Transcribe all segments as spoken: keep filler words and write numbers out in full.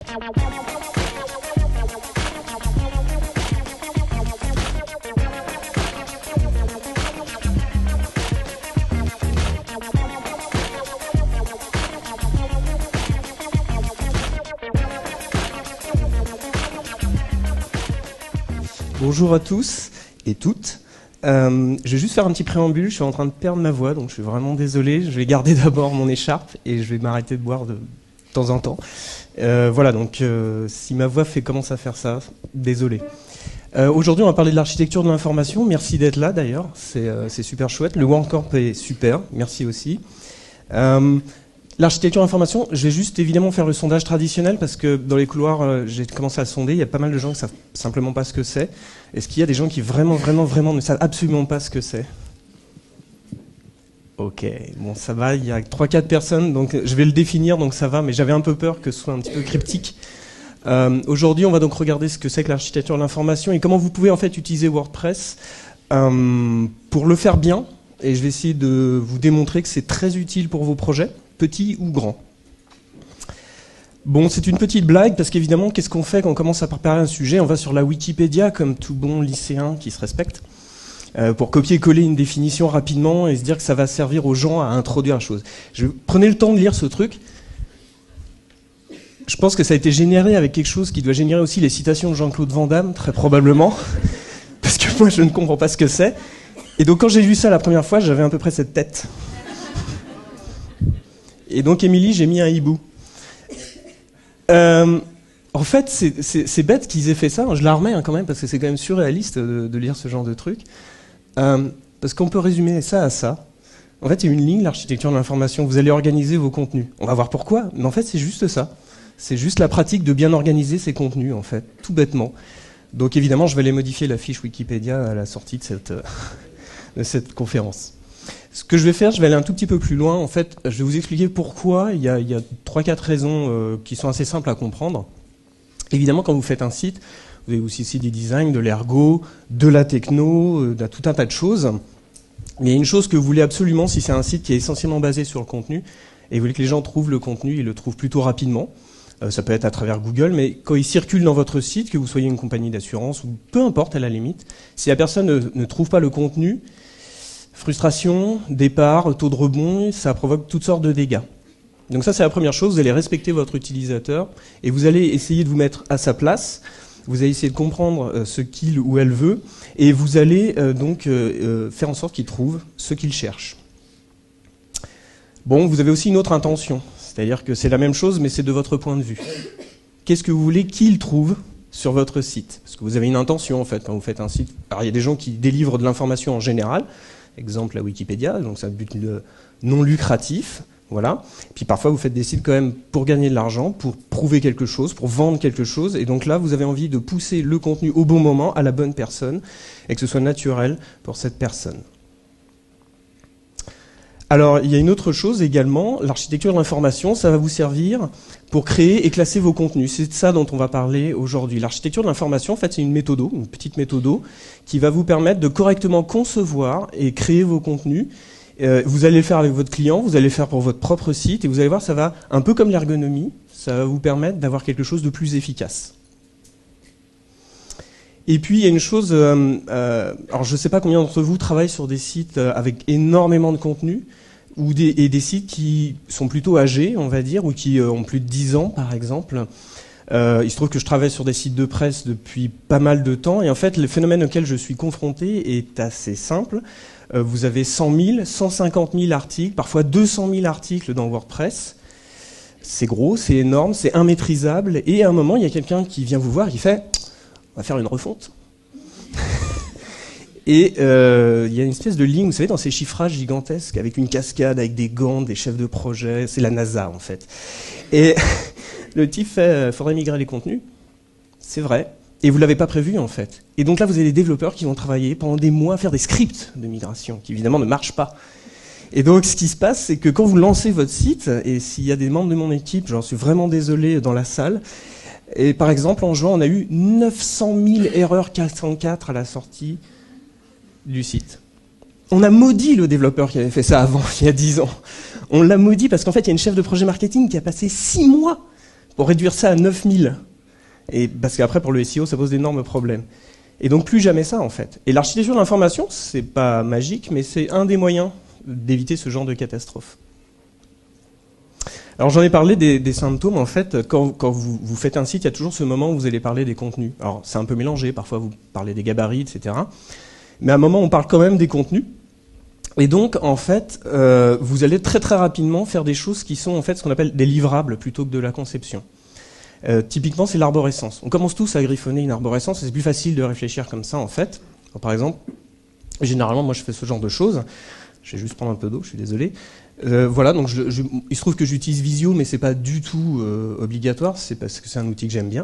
Bonjour à tous et toutes. Euh, je vais juste faire un petit préambule, je suis en train de perdre ma voix, donc je suis vraiment désolé. Je vais garder d'abord mon écharpe et je vais m'arrêter de boire de, de temps en temps. Euh, voilà, donc euh, si ma voix fait, commence à faire ça, désolé. Euh, Aujourd'hui, on va parler de l'architecture de l'information. Merci d'être là d'ailleurs, c'est euh, super chouette. Le WordCamp est super, merci aussi. Euh, L'architecture d'information, je vais juste évidemment faire le sondage traditionnel parce que dans les couloirs, euh, j'ai commencé à sonder, il y a pas mal de gens qui savent simplement pas ce que c'est. Est-ce qu'il y a des gens qui vraiment, vraiment, vraiment ne savent absolument pas ce que c'est? Ok, bon ça va, il y a trois quatre personnes, donc je vais le définir, donc ça va, mais j'avais un peu peur que ce soit un petit peu cryptique. Euh, Aujourd'hui, on va donc regarder ce que c'est que l'architecture de l'information et comment vous pouvez en fait utiliser WordPress euh, pour le faire bien. Et je vais essayer de vous démontrer que c'est très utile pour vos projets, petits ou grands. Bon, c'est une petite blague, parce qu'évidemment, qu'est-ce qu'on fait quand on commence à préparer un sujet? On va sur la Wikipédia, comme tout bon lycéen qui se respecte, euh, pour copier-coller une définition rapidement et se dire que ça va servir aux gens à introduire la chose. Je, prenez le temps de lire ce truc. Je pense que ça a été généré avec quelque chose qui doit générer aussi les citations de Jean-Claude Van Damme, très probablement, parce que moi, je ne comprends pas ce que c'est. Et donc, quand j'ai lu ça la première fois, j'avais à peu près cette tête. Et donc, Émilie, j'ai mis un hibou. Euh, en fait, c'est bête qu'ils aient fait ça. Je la remets hein, quand même, parce que c'est quand même surréaliste de, de lire ce genre de truc. Euh, parce qu'on peut résumer ça à ça. En fait, il y a une ligne, l'architecture de l'information. Vous allez organiser vos contenus. On va voir pourquoi, mais en fait, c'est juste ça. C'est juste la pratique de bien organiser ses contenus, en fait, tout bêtement. Donc, évidemment, je vais aller modifier la fiche Wikipédia à la sortie de cette, euh, de cette conférence. Ce que je vais faire, je vais aller un tout petit peu plus loin. En fait, je vais vous expliquer pourquoi. Il y a, il y a trois quatre raisons euh, qui sont assez simples à comprendre. Évidemment, quand vous faites un site, vous avez aussi des designs, de l'ergo, de la techno, euh, de tout un tas de choses. Mais il y a une chose que vous voulez absolument, si c'est un site qui est essentiellement basé sur le contenu, et vous voulez que les gens trouvent le contenu, ils le trouvent plutôt rapidement. Euh, ça peut être à travers Google, mais quand il circule dans votre site, que vous soyez une compagnie d'assurance, ou peu importe à la limite, si la personne ne, ne trouve pas le contenu, frustration, départ, taux de rebond, ça provoque toutes sortes de dégâts. Donc ça, c'est la première chose, vous allez respecter votre utilisateur et vous allez essayer de vous mettre à sa place, vous allez essayer de comprendre ce qu'il ou elle veut et vous allez euh, donc euh, faire en sorte qu'il trouve ce qu'il cherche. Bon, vous avez aussi une autre intention, c'est-à-dire que c'est la même chose mais c'est de votre point de vue. Qu'est-ce que vous voulez qu'il trouve sur votre site? Parce que vous avez une intention en fait quand vous faites un site. Alors il y a des gens qui délivrent de l'information en général, exemple la Wikipédia, donc c'est un but non lucratif, voilà. Et puis parfois vous faites des sites quand même pour gagner de l'argent, pour prouver quelque chose, pour vendre quelque chose, et donc là vous avez envie de pousser le contenu au bon moment, à la bonne personne, et que ce soit naturel pour cette personne. Alors, il y a une autre chose également, l'architecture de l'information, ça va vous servir pour créer et classer vos contenus. C'est de ça dont on va parler aujourd'hui. L'architecture de l'information, en fait, c'est une méthode, une petite méthode qui va vous permettre de correctement concevoir et créer vos contenus. Euh, vous allez le faire avec votre client, vous allez le faire pour votre propre site, et vous allez voir, ça va, un peu comme l'ergonomie, ça va vous permettre d'avoir quelque chose de plus efficace. Et puis, il y a une chose, euh, euh, alors je ne sais pas combien d'entre vous travaillent sur des sites avec énormément de contenu, ou des, et des sites qui sont plutôt âgés, on va dire, ou qui euh, ont plus de dix ans, par exemple. Euh, il se trouve que je travaille sur des sites de presse depuis pas mal de temps, et en fait, le phénomène auquel je suis confronté est assez simple. Euh, vous avez cent mille, cent cinquante mille articles, parfois deux cent mille articles dans WordPress. C'est gros, c'est énorme, c'est immaîtrisable, et à un moment, il y a quelqu'un qui vient vous voir et qui fait « on va faire une refonte ». Et euh, il y a une espèce de ligne, vous savez, dans ces chiffrages gigantesques, avec une cascade, avec des gants, des chefs de projet, c'est la NASA en fait. Et le type fait, il faudrait migrer les contenus, c'est vrai, et vous ne l'avez pas prévu en fait. Et donc là, vous avez des développeurs qui vont travailler pendant des mois à faire des scripts de migration, qui évidemment ne marchent pas. Et donc ce qui se passe, c'est que quand vous lancez votre site, et s'il y a des membres de mon équipe, j'en suis vraiment désolé dans la salle, et par exemple en juin, on a eu neuf cent mille erreurs quatre cent quatre à la sortie du site. On a maudit le développeur qui avait fait ça avant, il y a dix ans. On l'a maudit parce qu'en fait, il y a une chef de projet marketing qui a passé six mois pour réduire ça à neuf mille. Et parce qu'après, pour le S E O, ça pose d'énormes problèmes. Et donc, plus jamais ça, en fait. Et l'architecture de l'information, c'est pas magique, mais c'est un des moyens d'éviter ce genre de catastrophe. Alors, j'en ai parlé des, des symptômes. En fait, quand, quand vous, vous faites un site, il y a toujours ce moment où vous allez parler des contenus. Alors, c'est un peu mélangé. Parfois, vous parlez des gabarits, et cetera. Mais à un moment, on parle quand même des contenus. Et donc, en fait, euh, vous allez très très rapidement faire des choses qui sont en fait ce qu'on appelle des livrables plutôt que de la conception. Euh, typiquement, c'est l'arborescence. On commence tous à griffonner une arborescence, et c'est plus facile de réfléchir comme ça, en fait. Alors, par exemple, généralement, moi, je fais ce genre de choses. Je vais juste prendre un peu d'eau, je suis désolé. Euh, voilà, donc je, je, il se trouve que j'utilise Visio, mais c'est pas du tout euh, obligatoire, c'est parce que c'est un outil que j'aime bien.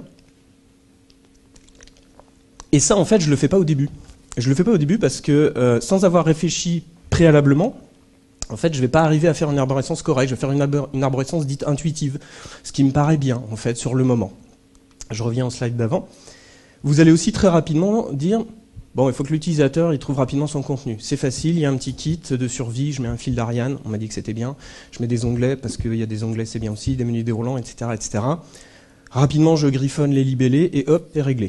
Et ça, en fait, je le fais pas au début. Je le fais pas au début parce que, euh, sans avoir réfléchi préalablement, en fait, je ne vais pas arriver à faire une arborescence correcte, je vais faire une, arbor une arborescence dite intuitive, ce qui me paraît bien, en fait, sur le moment. Je reviens au slide d'avant. Vous allez aussi très rapidement dire, bon, il faut que l'utilisateur il trouve rapidement son contenu. C'est facile, il y a un petit kit de survie, je mets un fil d'Ariane, on m'a dit que c'était bien, je mets des onglets, parce qu'il y a des onglets, c'est bien aussi, des menus déroulants, et cetera, et cetera. Rapidement, je griffonne les libellés, et hop, c'est réglé.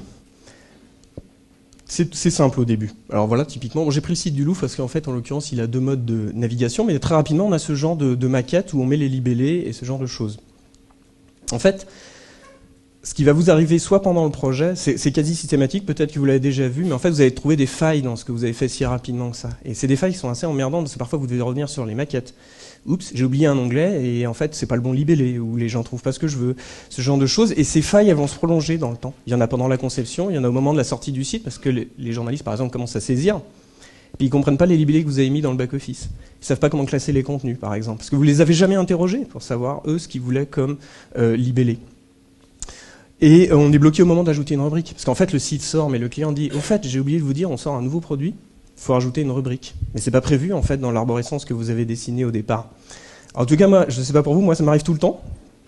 C'est simple au début. Alors voilà, typiquement, bon, j'ai pris le site du Louvre parce qu'en fait, en l'occurrence, il a deux modes de navigation, mais très rapidement, on a ce genre de, de maquette où on met les libellés et ce genre de choses. En fait, ce qui va vous arriver soit pendant le projet, c'est quasi systématique, peut-être que vous l'avez déjà vu, mais en fait, vous allez trouver des failles dans ce que vous avez fait si rapidement que ça. Et c'est des failles qui sont assez emmerdantes, parce que parfois, vous devez revenir sur les maquettes. Oups, j'ai oublié un onglet, et en fait, c'est pas le bon libellé, ou les gens trouvent pas ce que je veux, ce genre de choses. Et ces failles, elles vont se prolonger dans le temps. Il y en a pendant la conception, il y en a au moment de la sortie du site, parce que les, les journalistes, par exemple, commencent à saisir, puis ils comprennent pas les libellés que vous avez mis dans le back-office. Ils savent pas comment classer les contenus, par exemple, parce que vous les avez jamais interrogés pour savoir, eux, ce qu'ils voulaient comme euh, libellé. Et on est bloqué au moment d'ajouter une rubrique. Parce qu'en fait, le site sort, mais le client dit « Au fait, j'ai oublié de vous dire, on sort un nouveau produit, il faut rajouter une rubrique. » Mais c'est pas prévu, en fait, dans l'arborescence que vous avez dessinée au départ. Alors, en tout cas, moi, je sais pas pour vous, moi, ça m'arrive tout le temps.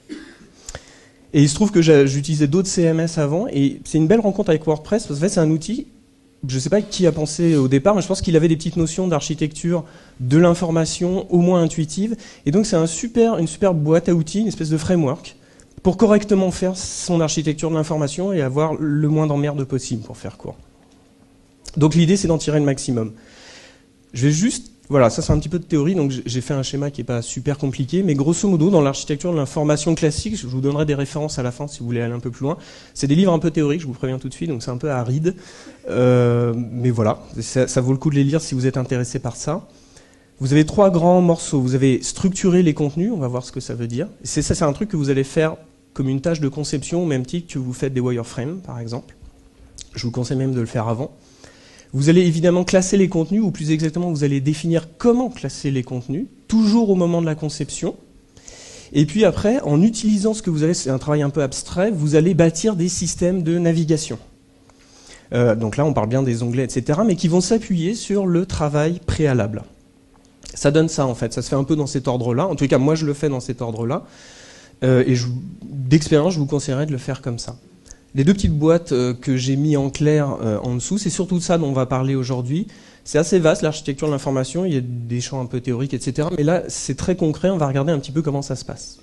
Et il se trouve que j'utilisais d'autres C M S avant, et c'est une belle rencontre avec WordPress, parce qu'en fait, c'est un outil, je sais pas qui a pensé au départ, mais je pense qu'il avait des petites notions d'architecture, de l'information, au moins intuitive. Et donc, c'est un super, une super boîte à outils, une espèce de framework, pour correctement faire son architecture de l'information et avoir le moins d'emmerde possible, pour faire court. Donc l'idée, c'est d'en tirer le maximum. Je vais juste, voilà, ça c'est un petit peu de théorie, donc j'ai fait un schéma qui n'est pas super compliqué, mais grosso modo, dans l'architecture de l'information classique, je vous donnerai des références à la fin si vous voulez aller un peu plus loin. C'est des livres un peu théoriques, je vous préviens tout de suite, donc c'est un peu aride. Euh, mais voilà, ça, ça vaut le coup de les lire si vous êtes intéressé par ça. Vous avez trois grands morceaux. Vous avez structuré les contenus, on va voir ce que ça veut dire. C'est ça, c'est un truc que vous allez faire comme une tâche de conception, au même titre que vous faites des wireframes, par exemple. Je vous conseille même de le faire avant. Vous allez évidemment classer les contenus, ou plus exactement, vous allez définir comment classer les contenus, toujours au moment de la conception. Et puis après, en utilisant ce que vous avez, c'est un travail un peu abstrait, vous allez bâtir des systèmes de navigation. Euh, donc là, on parle bien des onglets, et cetera, mais qui vont s'appuyer sur le travail préalable. Ça donne ça, en fait. Ça se fait un peu dans cet ordre-là. En tout cas, moi, je le fais dans cet ordre-là. Euh, et d'expérience, je vous conseillerais de le faire comme ça. Les deux petites boîtes euh, que j'ai mis en clair euh, en dessous, c'est surtout ça dont on va parler aujourd'hui. C'est assez vaste, l'architecture de l'information. Il y a des champs un peu théoriques, et cetera. Mais là, c'est très concret. On va regarder un petit peu comment ça se passe.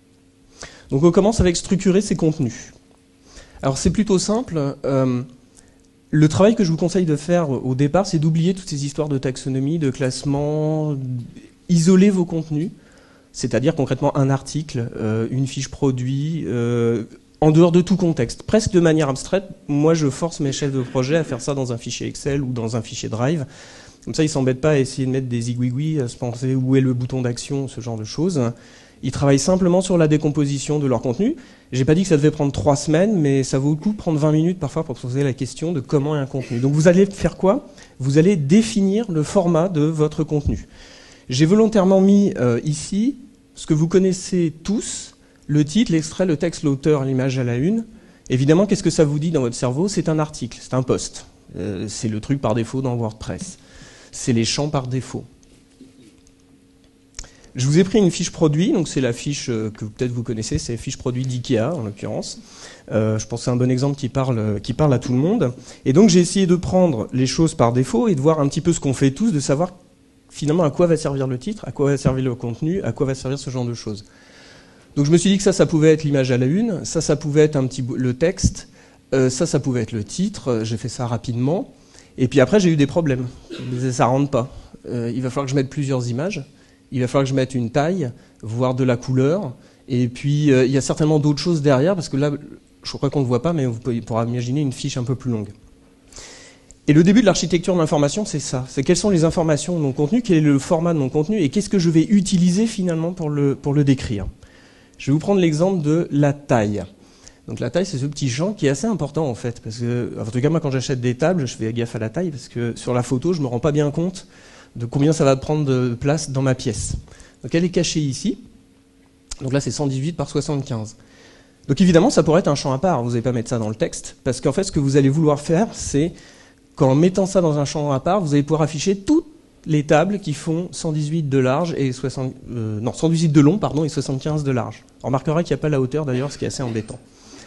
Donc, on commence avec structurer ses contenus. Alors, c'est plutôt simple. Euh, Le travail que je vous conseille de faire au départ, c'est d'oublier toutes ces histoires de taxonomie, de classement, isoler vos contenus, c'est-à-dire concrètement un article, euh, une fiche produit, euh, en dehors de tout contexte, presque de manière abstraite. Moi, je force mes chefs de projet à faire ça dans un fichier Excel ou dans un fichier Drive. Comme ça, ils ne s'embêtent pas à essayer de mettre des zigouigouis, à se penser où est le bouton d'action, ce genre de choses. Ils travaillent simplement sur la décomposition de leur contenu. J'ai pas dit que ça devait prendre trois semaines, mais ça vaut le coup de prendre vingt minutes parfois pour se poser la question de comment est un contenu. Donc vous allez faire quoi? Vous allez définir le format de votre contenu. J'ai volontairement mis euh, ici ce que vous connaissez tous, le titre, l'extrait, le texte, l'auteur, l'image à la une. Évidemment, qu'est-ce que ça vous dit dans votre cerveau? C'est un article, c'est un post. Euh, c'est le truc par défaut dans WordPress. C'est les champs par défaut. Je vous ai pris une fiche produit, donc c'est la fiche que peut-être vous connaissez, c'est la fiche produit d'IKEA en l'occurrence. Euh, je pense que c'est un bon exemple qui parle, qui parle à tout le monde. Et donc j'ai essayé de prendre les choses par défaut et de voir un petit peu ce qu'on fait tous, de savoir finalement à quoi va servir le titre, à quoi va servir le contenu, à quoi va servir ce genre de choses. Donc je me suis dit que ça, ça pouvait être l'image à la une, ça, ça pouvait être un petit le texte, euh, ça, ça pouvait être le titre, j'ai fait ça rapidement, et puis après j'ai eu des problèmes, ça rentre pas. Euh, il va falloir que je mette plusieurs images, il va falloir que je mette une taille, voire de la couleur, et puis euh, il y a certainement d'autres choses derrière, parce que là, je crois qu'on ne voit pas, mais vous pourrez imaginer une fiche un peu plus longue. Et le début de l'architecture de l'information, c'est ça. C'est quelles sont les informations non contenues, quel est le format de mon contenu, et qu'est-ce que je vais utiliser finalement pour le, pour le décrire. Je vais vous prendre l'exemple de la taille. Donc la taille, c'est ce petit champ qui est assez important en fait, parce que, en tout cas moi quand j'achète des tables, je fais gaffe à la taille, parce que sur la photo, je ne me rends pas bien compte de combien ça va prendre de place dans ma pièce. Donc elle est cachée ici. Donc là, c'est cent dix-huit par soixante-quinze. Donc évidemment, ça pourrait être un champ à part, vous n'allez pas mettre ça dans le texte, parce qu'en fait, ce que vous allez vouloir faire, c'est qu'en mettant ça dans un champ à part, vous allez pouvoir afficher toutes les tables qui font cent dix-huit de large et soixante, euh, non, cent dix-huit de long pardon, et soixante-quinze de large. On remarquera qu'il n'y a pas la hauteur d'ailleurs, ce qui est assez embêtant.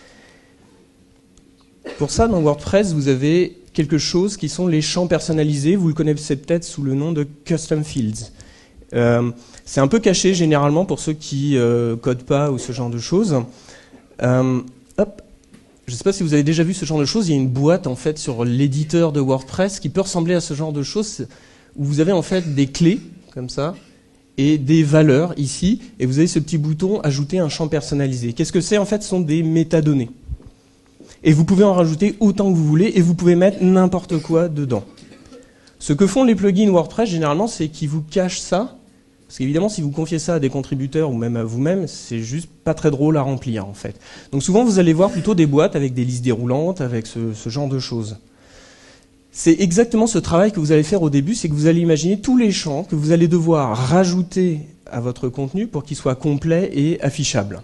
Pour ça, dans WordPress, vous avez quelque chose qui sont les champs personnalisés. Vous le connaissez peut-être sous le nom de Custom Fields. Euh, c'est un peu caché généralement pour ceux qui ne euh, codent pas ou ce genre de choses. Euh, hop. Je ne sais pas si vous avez déjà vu ce genre de choses, il y a une boîte en fait sur l'éditeur de WordPress qui peut ressembler à ce genre de choses où vous avez en fait des clés comme ça et des valeurs ici et vous avez ce petit bouton ajouter un champ personnalisé. Qu'est-ce que c'est en fait? Ce sont des métadonnées. Et vous pouvez en rajouter autant que vous voulez et vous pouvez mettre n'importe quoi dedans. Ce que font les plugins WordPress généralement, c'est qu'ils vous cachent ça. Parce qu'évidemment, si vous confiez ça à des contributeurs ou même à vous-même, c'est juste pas très drôle à remplir, en fait. Donc souvent, vous allez voir plutôt des boîtes avec des listes déroulantes, avec ce, ce genre de choses. C'est exactement ce travail que vous allez faire au début, c'est que vous allez imaginer tous les champs que vous allez devoir rajouter à votre contenu pour qu'il soit complet et affichable.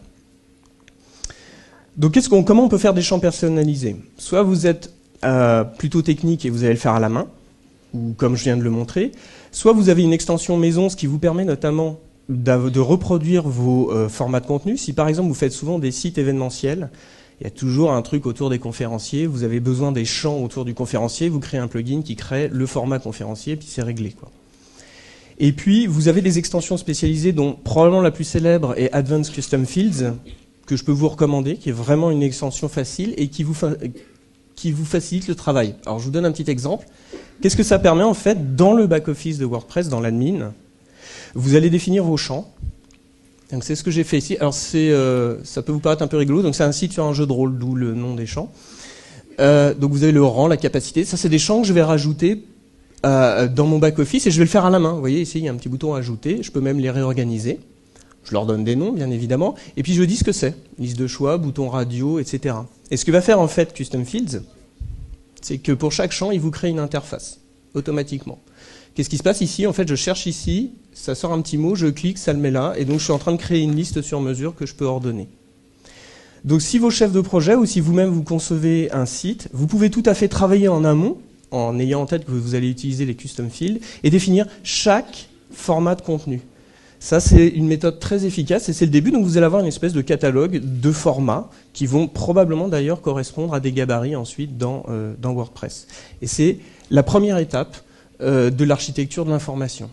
Donc qu'est-ce qu'on, comment on peut faire des champs personnalisés? Soit vous êtes euh, plutôt technique et vous allez le faire à la main, ou comme je viens de le montrer, soit vous avez une extension maison, ce qui vous permet notamment de reproduire vos euh, formats de contenu. Si par exemple vous faites souvent des sites événementiels, il y a toujours un truc autour des conférenciers, vous avez besoin des champs autour du conférencier, vous créez un plugin qui crée le format conférencier, puis c'est réglé, quoi. Et puis vous avez des extensions spécialisées dont probablement la plus célèbre est Advanced Custom Fields, que je peux vous recommander, qui est vraiment une extension facile et qui vous, fa qui vous facilite le travail. Alors je vous donne un petit exemple. Qu'est-ce que ça permet en fait dans le back-office de WordPress, dans l'admin? Vous allez définir vos champs. Donc c'est ce que j'ai fait ici. Alors c'est, euh, ça peut vous paraître un peu rigolo. Donc c'est un site sur un jeu de rôle, d'où le nom des champs. Euh, donc vous avez le rang, la capacité. Ça c'est des champs que je vais rajouter euh, dans mon back-office et je vais le faire à la main. Vous voyez ici il y a un petit bouton ajouter. Je peux même les réorganiser. Je leur donne des noms bien évidemment. Et puis je dis ce que c'est. Liste de choix, bouton radio, et cetera. Et ce que va faire en fait Custom Fields, c'est que pour chaque champ, il vous crée une interface, automatiquement. Qu'est-ce qui se passe ici? En fait, je cherche ici, ça sort un petit mot, je clique, ça le met là, et donc je suis en train de créer une liste sur mesure que je peux ordonner. Donc si vos chefs de projet, ou si vous-même vous concevez un site, vous pouvez tout à fait travailler en amont, en ayant en tête que vous allez utiliser les custom fields, et définir chaque format de contenu. Ça, c'est une méthode très efficace et c'est le début. Donc, vous allez avoir une espèce de catalogue de formats qui vont probablement d'ailleurs correspondre à des gabarits ensuite dans, euh, dans WordPress. Et c'est la première étape euh, de l'architecture de l'information.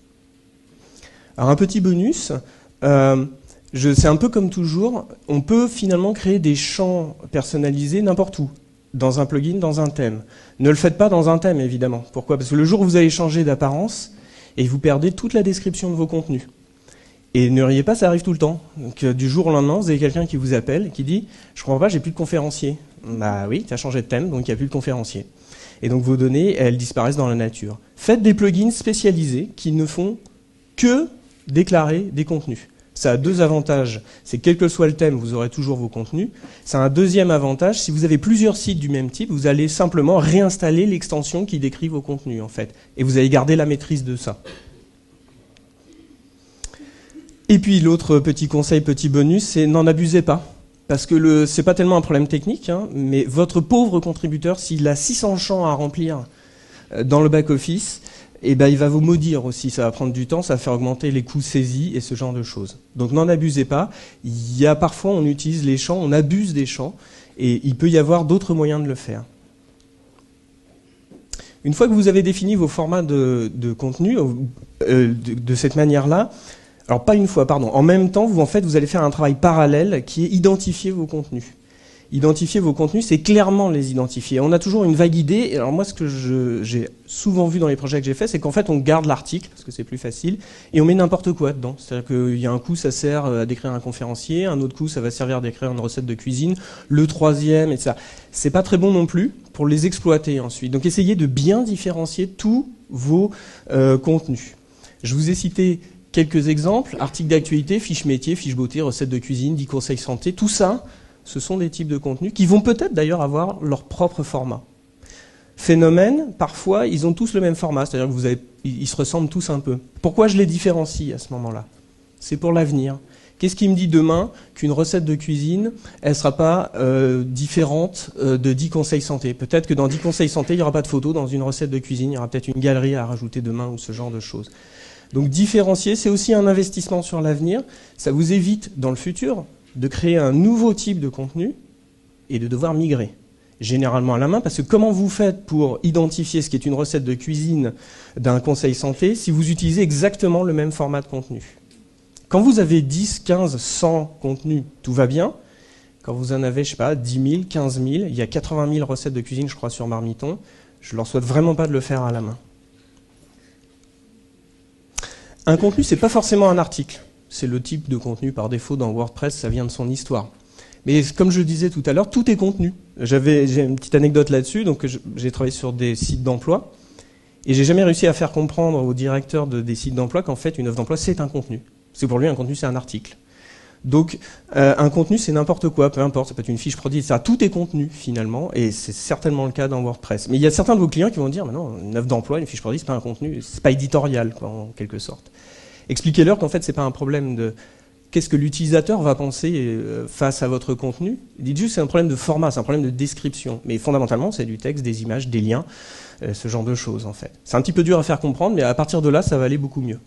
Alors, un petit bonus, euh, c'est un peu comme toujours, on peut finalement créer des champs personnalisés n'importe où, dans un plugin, dans un thème. Ne le faites pas dans un thème, évidemment. Pourquoi? Parce que le jour où vous allez changer d'apparence, et vous perdez toute la description de vos contenus. Et ne riez pas, ça arrive tout le temps. Donc, euh, du jour au lendemain, vous avez quelqu'un qui vous appelle, qui dit « Je comprends pas, j'ai plus de conférencier. » Bah oui, tu as changé de thème, donc il n'y a plus de conférencier. Et donc vos données, elles disparaissent dans la nature. Faites des plugins spécialisés qui ne font que déclarer des contenus. Ça a deux avantages. C'est quel que soit le thème, vous aurez toujours vos contenus. C'est un deuxième avantage, si vous avez plusieurs sites du même type, vous allez simplement réinstaller l'extension qui décrit vos contenus, en fait. Et vous allez garder la maîtrise de ça. Et puis l'autre petit conseil, petit bonus, c'est n'en abusez pas. Parce que ce n'est pas tellement un problème technique, hein, mais votre pauvre contributeur, s'il a six cents champs à remplir dans le back-office, eh ben, il va vous maudire aussi. Ça va prendre du temps, ça va faire augmenter les coûts saisis et ce genre de choses. Donc n'en abusez pas. Il y a parfois, on utilise les champs, on abuse des champs, et il peut y avoir d'autres moyens de le faire. Une fois que vous avez défini vos formats de, de contenu, euh, de, de cette manière-là, Alors pas une fois, pardon. En même temps, vous en fait, vous allez faire un travail parallèle qui est identifier vos contenus. Identifier vos contenus, c'est clairement les identifier. On a toujours une vague idée. Et alors moi, ce que j'ai souvent vu dans les projets que j'ai faits, c'est qu'en fait, on garde l'article, parce que c'est plus facile, et on met n'importe quoi dedans. C'est-à-dire qu'il y a un coup, ça sert à décrire un conférencier, un autre coup, ça va servir à décrire une recette de cuisine, le troisième, et ça. C'est pas très bon non plus pour les exploiter ensuite. Donc essayez de bien différencier tous vos euh, contenus. Je vous ai cité quelques exemples, articles d'actualité, fiches métiers, fiches beauté, recettes de cuisine, dix conseils santé, tout ça, ce sont des types de contenus qui vont peut-être d'ailleurs avoir leur propre format. Phénomène, parfois, ils ont tous le même format, c'est-à-dire que vous avez, ils se ressemblent tous un peu. Pourquoi je les différencie à ce moment-là? C'est pour l'avenir. Qu'est-ce qui me dit demain qu'une recette de cuisine, elle ne sera pas euh, différente euh, de dix conseils santé? Peut-être que dans dix conseils santé, il n'y aura pas de photo, dans une recette de cuisine, il y aura peut-être une galerie à rajouter demain ou ce genre de choses. Donc différencier, c'est aussi un investissement sur l'avenir. Ça vous évite, dans le futur, de créer un nouveau type de contenu et de devoir migrer. Généralement à la main, parce que comment vous faites pour identifier ce qui est une recette de cuisine d'un conseil santé si vous utilisez exactement le même format de contenu? Quand vous avez dix, quinze, cent contenus, tout va bien. Quand vous en avez, je sais pas, dix mille, quinze mille, il y a quatre-vingt mille recettes de cuisine, je crois, sur Marmiton, je leur souhaite vraiment pas de le faire à la main. Un contenu, c'est pas forcément un article. C'est le type de contenu par défaut dans WordPress, ça vient de son histoire. Mais comme je le disais tout à l'heure, tout est contenu. J'avais, j'ai une petite anecdote là-dessus, donc j'ai travaillé sur des sites d'emploi, et j'ai jamais réussi à faire comprendre aux directeurs de, des sites d'emploi qu'en fait une offre d'emploi c'est un contenu. Parce que pour lui un contenu c'est un article. Donc euh, un contenu c'est n'importe quoi, peu importe, ça peut être une fiche produit, et cetera. Tout est contenu finalement, et c'est certainement le cas dans WordPress. Mais il y a certains de vos clients qui vont dire, mais non, une offre d'emploi, une fiche produit, c'est pas un contenu, c'est pas éditorial quoi, en quelque sorte. Expliquez-leur qu'en fait, c'est pas un problème de qu'est-ce que l'utilisateur va penser face à votre contenu. Dites juste que c'est un problème de format, c'est un problème de description. Mais fondamentalement, c'est du texte, des images, des liens, euh, ce genre de choses en fait. C'est un petit peu dur à faire comprendre, mais à partir de là, ça va aller beaucoup mieux.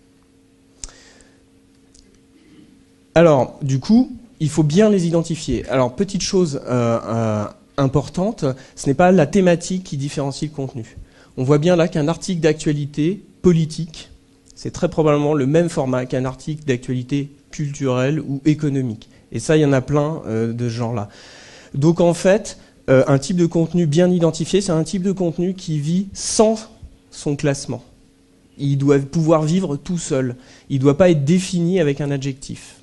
Alors, du coup, il faut bien les identifier. Alors, petite chose euh, euh, importante, ce n'est pas la thématique qui différencie le contenu. On voit bien là qu'un article d'actualité politique, c'est très probablement le même format qu'un article d'actualité culturelle ou économique. Et ça, il y en a plein euh, de ce genre-là. Donc en fait, euh, un type de contenu bien identifié, c'est un type de contenu qui vit sans son classement. Il doit pouvoir vivre tout seul. Il ne doit pas être défini avec un adjectif.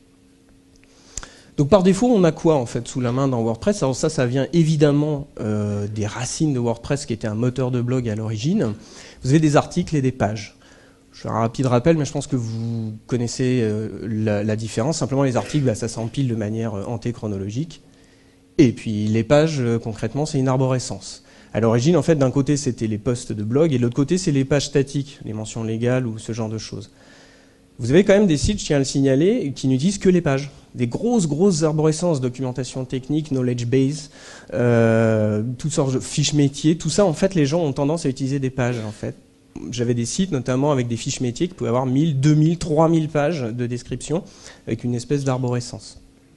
Donc par défaut, on a quoi en fait sous la main dans WordPress? Alors ça, ça vient évidemment euh, des racines de WordPress qui était un moteur de blog à l'origine. Vous avez des articles et des pages. Je fais un rapide rappel, mais je pense que vous connaissez euh, la, la différence. Simplement, les articles, bah, ça s'empile de manière euh, antéchronologique. Et puis, les pages, euh, concrètement, c'est une arborescence. À l'origine, en fait, d'un côté, c'était les posts de blog, et de l'autre côté, c'est les pages statiques, les mentions légales ou ce genre de choses. Vous avez quand même des sites, je tiens à le signaler, qui n'utilisent que les pages. Des grosses, grosses arborescences, documentation technique, knowledge base, euh, toutes sortes de fiches métiers. Tout ça, en fait, les gens ont tendance à utiliser des pages, en fait. J'avais des sites notamment avec des fiches métiers qui pouvaient avoir mille, deux mille, trois mille pages de description avec une espèce d'arborescence.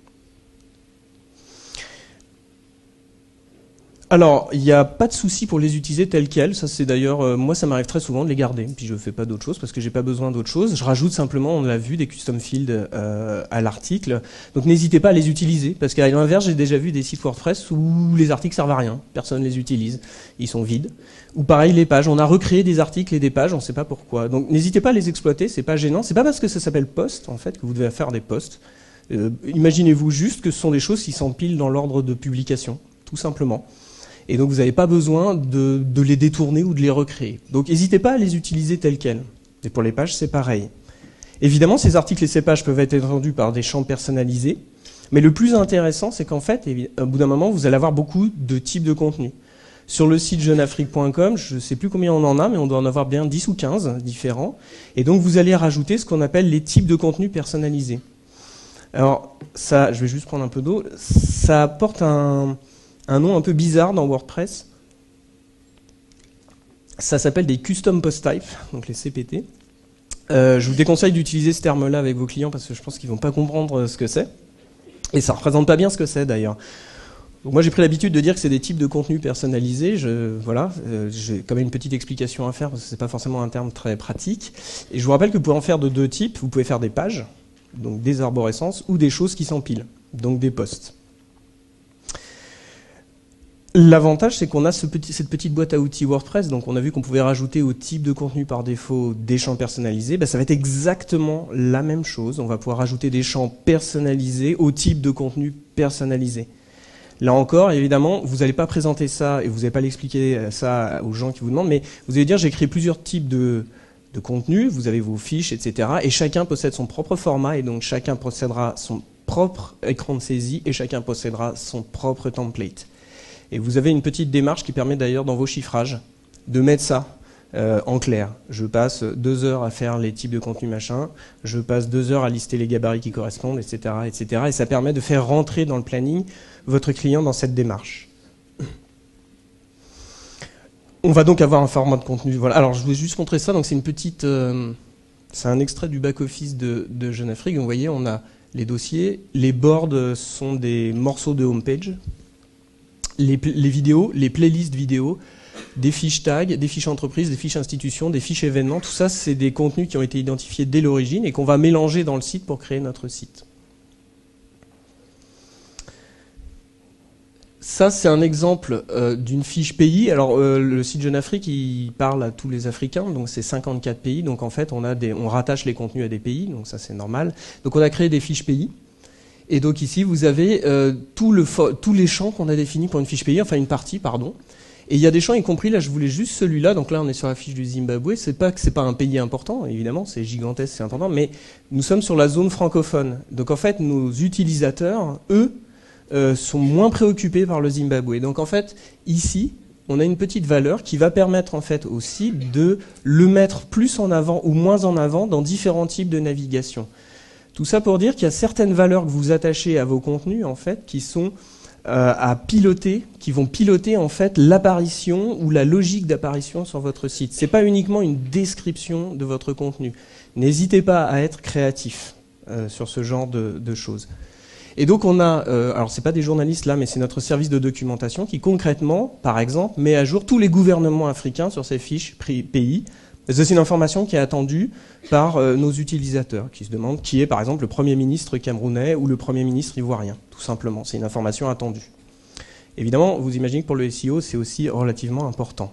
Alors, il n'y a pas de souci pour les utiliser tels quels. Ça, c'est d'ailleurs, euh, moi, ça m'arrive très souvent de les garder. Puis je ne fais pas d'autre chose parce que j'ai pas besoin d'autre chose. Je rajoute simplement, on l'a vu, des custom fields euh, à l'article. Donc n'hésitez pas à les utiliser parce qu'à l'inverse, j'ai déjà vu des sites WordPress où les articles servent à rien. Personne ne les utilise. Ils sont vides. Ou pareil, les pages. On a recréé des articles et des pages, on ne sait pas pourquoi. Donc n'hésitez pas à les exploiter. C'est pas gênant. C'est pas parce que ça s'appelle post en fait que vous devez faire des posts. Euh, Imaginez-vous juste que ce sont des choses qui s'empilent dans l'ordre de publication, tout simplement. Et donc vous n'avez pas besoin de, de les détourner ou de les recréer. Donc n'hésitez pas à les utiliser tels quels. Et pour les pages, c'est pareil. Évidemment, ces articles et ces pages peuvent être étendus par des champs personnalisés. Mais le plus intéressant, c'est qu'en fait, au bout d'un moment, vous allez avoir beaucoup de types de contenus. Sur le site jeune afrique point com, je ne sais plus combien on en a, mais on doit en avoir bien dix ou quinze différents. Et donc vous allez rajouter ce qu'on appelle les types de contenus personnalisés. Alors, ça, je vais juste prendre un peu d'eau. Ça apporte un... un nom un peu bizarre dans WordPress. Ça s'appelle des Custom Post Types, donc les C P T. Euh, je vous déconseille d'utiliser ce terme-là avec vos clients parce que je pense qu'ils ne vont pas comprendre ce que c'est. Et ça ne représente pas bien ce que c'est d'ailleurs. Donc moi j'ai pris l'habitude de dire que c'est des types de contenus personnalisés. Je, voilà, euh, j'ai quand même une petite explication à faire parce que c'est pas forcément un terme très pratique. Et je vous rappelle que vous pouvez en faire de deux types. Vous pouvez faire des pages, donc des arborescences, ou des choses qui s'empilent, donc des posts. L'avantage, c'est qu'on a ce petit, cette petite boîte à outils WordPress, donc on a vu qu'on pouvait rajouter au type de contenu par défaut des champs personnalisés. Ben, ça va être exactement la même chose. On va pouvoir rajouter des champs personnalisés au type de contenu personnalisé. Là encore, évidemment, vous n'allez pas présenter ça et vous n'allez pas l'expliquer ça aux gens qui vous demandent, mais vous allez dire j'ai créé plusieurs types de, de contenus, vous avez vos fiches, et cetera. Et chacun possède son propre format et donc chacun possédera son propre écran de saisie et chacun possédera son propre template. Et vous avez une petite démarche qui permet d'ailleurs dans vos chiffrages de mettre ça euh, en clair. Je passe deux heures à faire les types de contenu machin, je passe deux heures à lister les gabarits qui correspondent, et cetera, et cetera. Et ça permet de faire rentrer dans le planning votre client dans cette démarche. On va donc avoir un format de contenu. Voilà. Alors je voulais juste montrer ça. Donc c'est une petite, euh, c'est un extrait du back office de, de Jeune Afrique. Vous voyez, on a les dossiers, les boards sont des morceaux de homepage. Les, les vidéos, les playlists vidéo, des fiches tags, des fiches entreprises, des fiches institutions, des fiches événements, tout ça c'est des contenus qui ont été identifiés dès l'origine et qu'on va mélanger dans le site pour créer notre site. Ça c'est un exemple euh, d'une fiche pays. Alors euh, le site Jeune Afrique il parle à tous les Africains, donc c'est cinquante-quatre pays, donc en fait on, a des, on rattache les contenus à des pays, donc ça c'est normal. Donc on a créé des fiches pays. Et donc ici, vous avez euh, tout le tous les champs qu'on a définis pour une fiche pays, enfin une partie, pardon. Et il y a des champs, y compris, là je voulais juste celui-là, donc là on est sur la fiche du Zimbabwe, c'est pas que c'est pas un pays important, évidemment, c'est gigantesque, c'est important, mais nous sommes sur la zone francophone. Donc en fait, nos utilisateurs, eux, euh, sont moins préoccupés par le Zimbabwe. Donc en fait, ici, on a une petite valeur qui va permettre en fait au site de le mettre plus en avant ou moins en avant dans différents types de navigation. Tout ça pour dire qu'il y a certaines valeurs que vous attachez à vos contenus, en fait, qui sont euh, à piloter, qui vont piloter, en fait, l'apparition ou la logique d'apparition sur votre site. C'est pas uniquement une description de votre contenu. N'hésitez pas à être créatif euh, sur ce genre de, de choses. Et donc on a, euh, alors c'est pas des journalistes là, mais c'est notre service de documentation qui concrètement, par exemple, met à jour tous les gouvernements africains sur ces fiches pays. C'est une information qui est attendue par euh, nos utilisateurs, qui se demandent qui est par exemple le Premier ministre camerounais ou le Premier ministre ivoirien, tout simplement. C'est une information attendue. Évidemment, vous imaginez que pour le S E O, c'est aussi relativement important.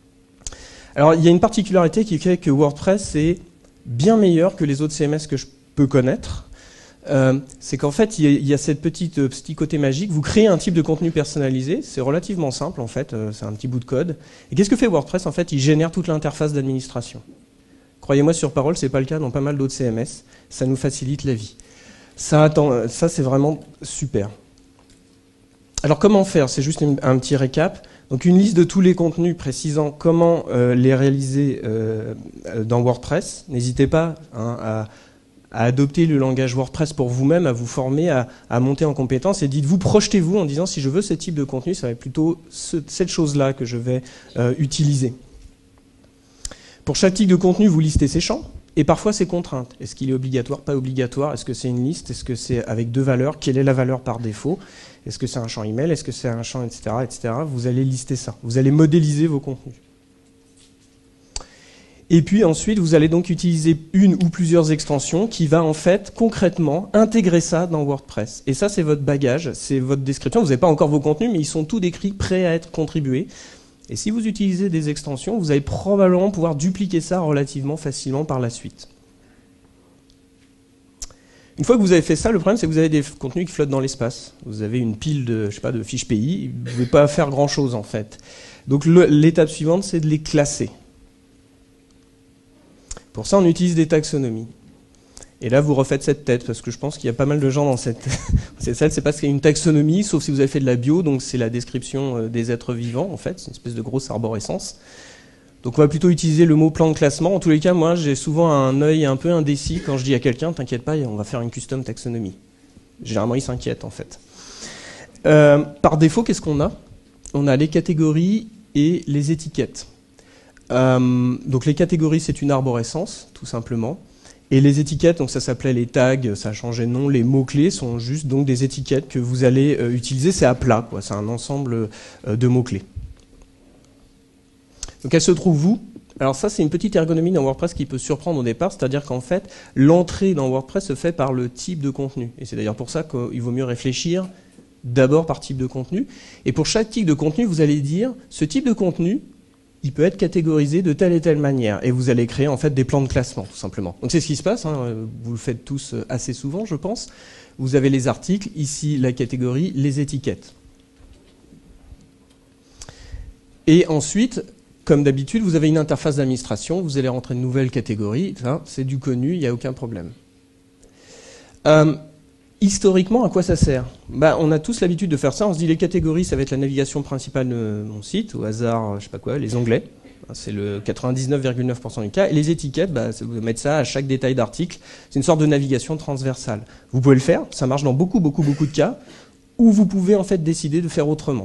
Alors, il y a une particularité qui fait que WordPress est bien meilleur que les autres C M S que je peux connaître. Euh, c'est qu'en fait, il y a, il y a cette petite, euh, petit côté magique. Vous créez un type de contenu personnalisé. C'est relativement simple, en fait. Euh, c'est un petit bout de code. Et qu'est-ce que fait WordPress? En fait, il génère toute l'interface d'administration. Croyez-moi sur parole, c'est pas le cas dans pas mal d'autres C M S. Ça nous facilite la vie. Ça, attend, ça c'est vraiment super. Alors, comment faire? C'est juste une, un petit récap. Donc, une liste de tous les contenus précisant comment euh, les réaliser euh, dans WordPress. N'hésitez pas hein, à... à adopter le langage WordPress pour vous-même, à vous former, à, à monter en compétences, et dites-vous, projetez-vous en disant si je veux ce type de contenu, ça va être plutôt ce, cette chose-là que je vais euh, utiliser. Pour chaque type de contenu, vous listez ces champs, et parfois ces contraintes. Est-ce qu'il est obligatoire, pas obligatoire? Est-ce que c'est une liste? Est-ce que c'est avec deux valeurs? Quelle est la valeur par défaut? Est-ce que c'est un champ email? Est-ce que c'est un champ, et cetera, et cetera. Vous allez lister ça. Vous allez modéliser vos contenus. Et puis ensuite, vous allez donc utiliser une ou plusieurs extensions qui va en fait concrètement intégrer ça dans WordPress. Et ça, c'est votre bagage, c'est votre description. Vous n'avez pas encore vos contenus, mais ils sont tous décrits, prêts à être contribués. Et si vous utilisez des extensions, vous allez probablement pouvoir dupliquer ça relativement facilement par la suite. Une fois que vous avez fait ça, le problème, c'est que vous avez des contenus qui flottent dans l'espace. Vous avez une pile de, je sais pas, de fiches pays, vous ne pouvez pas faire grand-chose en fait. Donc l'étape suivante, c'est de les classer. Pour ça, on utilise des taxonomies. Et là, vous refaites cette tête, parce que je pense qu'il y a pas mal de gens dans cette, cette salle. C'est parce qu'il y a une taxonomie, sauf si vous avez fait de la bio, donc c'est la description des êtres vivants, en fait. C'est une espèce de grosse arborescence. Donc on va plutôt utiliser le mot plan de classement. En tous les cas, moi, j'ai souvent un œil un peu indécis quand je dis à quelqu'un, t'inquiète pas, on va faire une custom taxonomie. Généralement, il s'inquiète, en fait. Euh, par défaut, qu'est-ce qu'on a? On a les catégories et les étiquettes. Euh, donc les catégories, c'est une arborescence, tout simplement. Et les étiquettes, donc ça s'appelait les tags, ça a changé de nom. Les mots-clés sont juste donc des étiquettes que vous allez euh, utiliser. C'est à plat, quoi. C'est un ensemble euh, de mots-clés. Donc elle se trouve où? Alors ça, c'est une petite ergonomie dans WordPress qui peut surprendre au départ, c'est-à-dire qu'en fait, l'entrée dans WordPress se fait par le type de contenu. Et c'est d'ailleurs pour ça qu'il vaut mieux réfléchir d'abord par type de contenu. Et pour chaque type de contenu, vous allez dire, ce type de contenu, il peut être catégorisé de telle et telle manière. Et vous allez créer en fait des plans de classement, tout simplement. Donc c'est ce qui se passe, hein, vous le faites tous assez souvent, je pense. Vous avez les articles, ici la catégorie, les étiquettes. Et ensuite, comme d'habitude, vous avez une interface d'administration, vous allez rentrer une nouvelle catégorie, c'est du connu, il n'y a aucun problème. Euh, historiquement, à quoi ça sert? Bah, on a tous l'habitude de faire ça, on se dit les catégories, ça va être la navigation principale de mon site, au hasard, je sais pas quoi, les onglets, c'est le quatre-vingt-dix-neuf virgule neuf pour cent du cas, et les étiquettes, bah, vous mettez ça à chaque détail d'article, c'est une sorte de navigation transversale. Vous pouvez le faire, ça marche dans beaucoup, beaucoup, beaucoup de cas, ou vous pouvez en fait décider de faire autrement.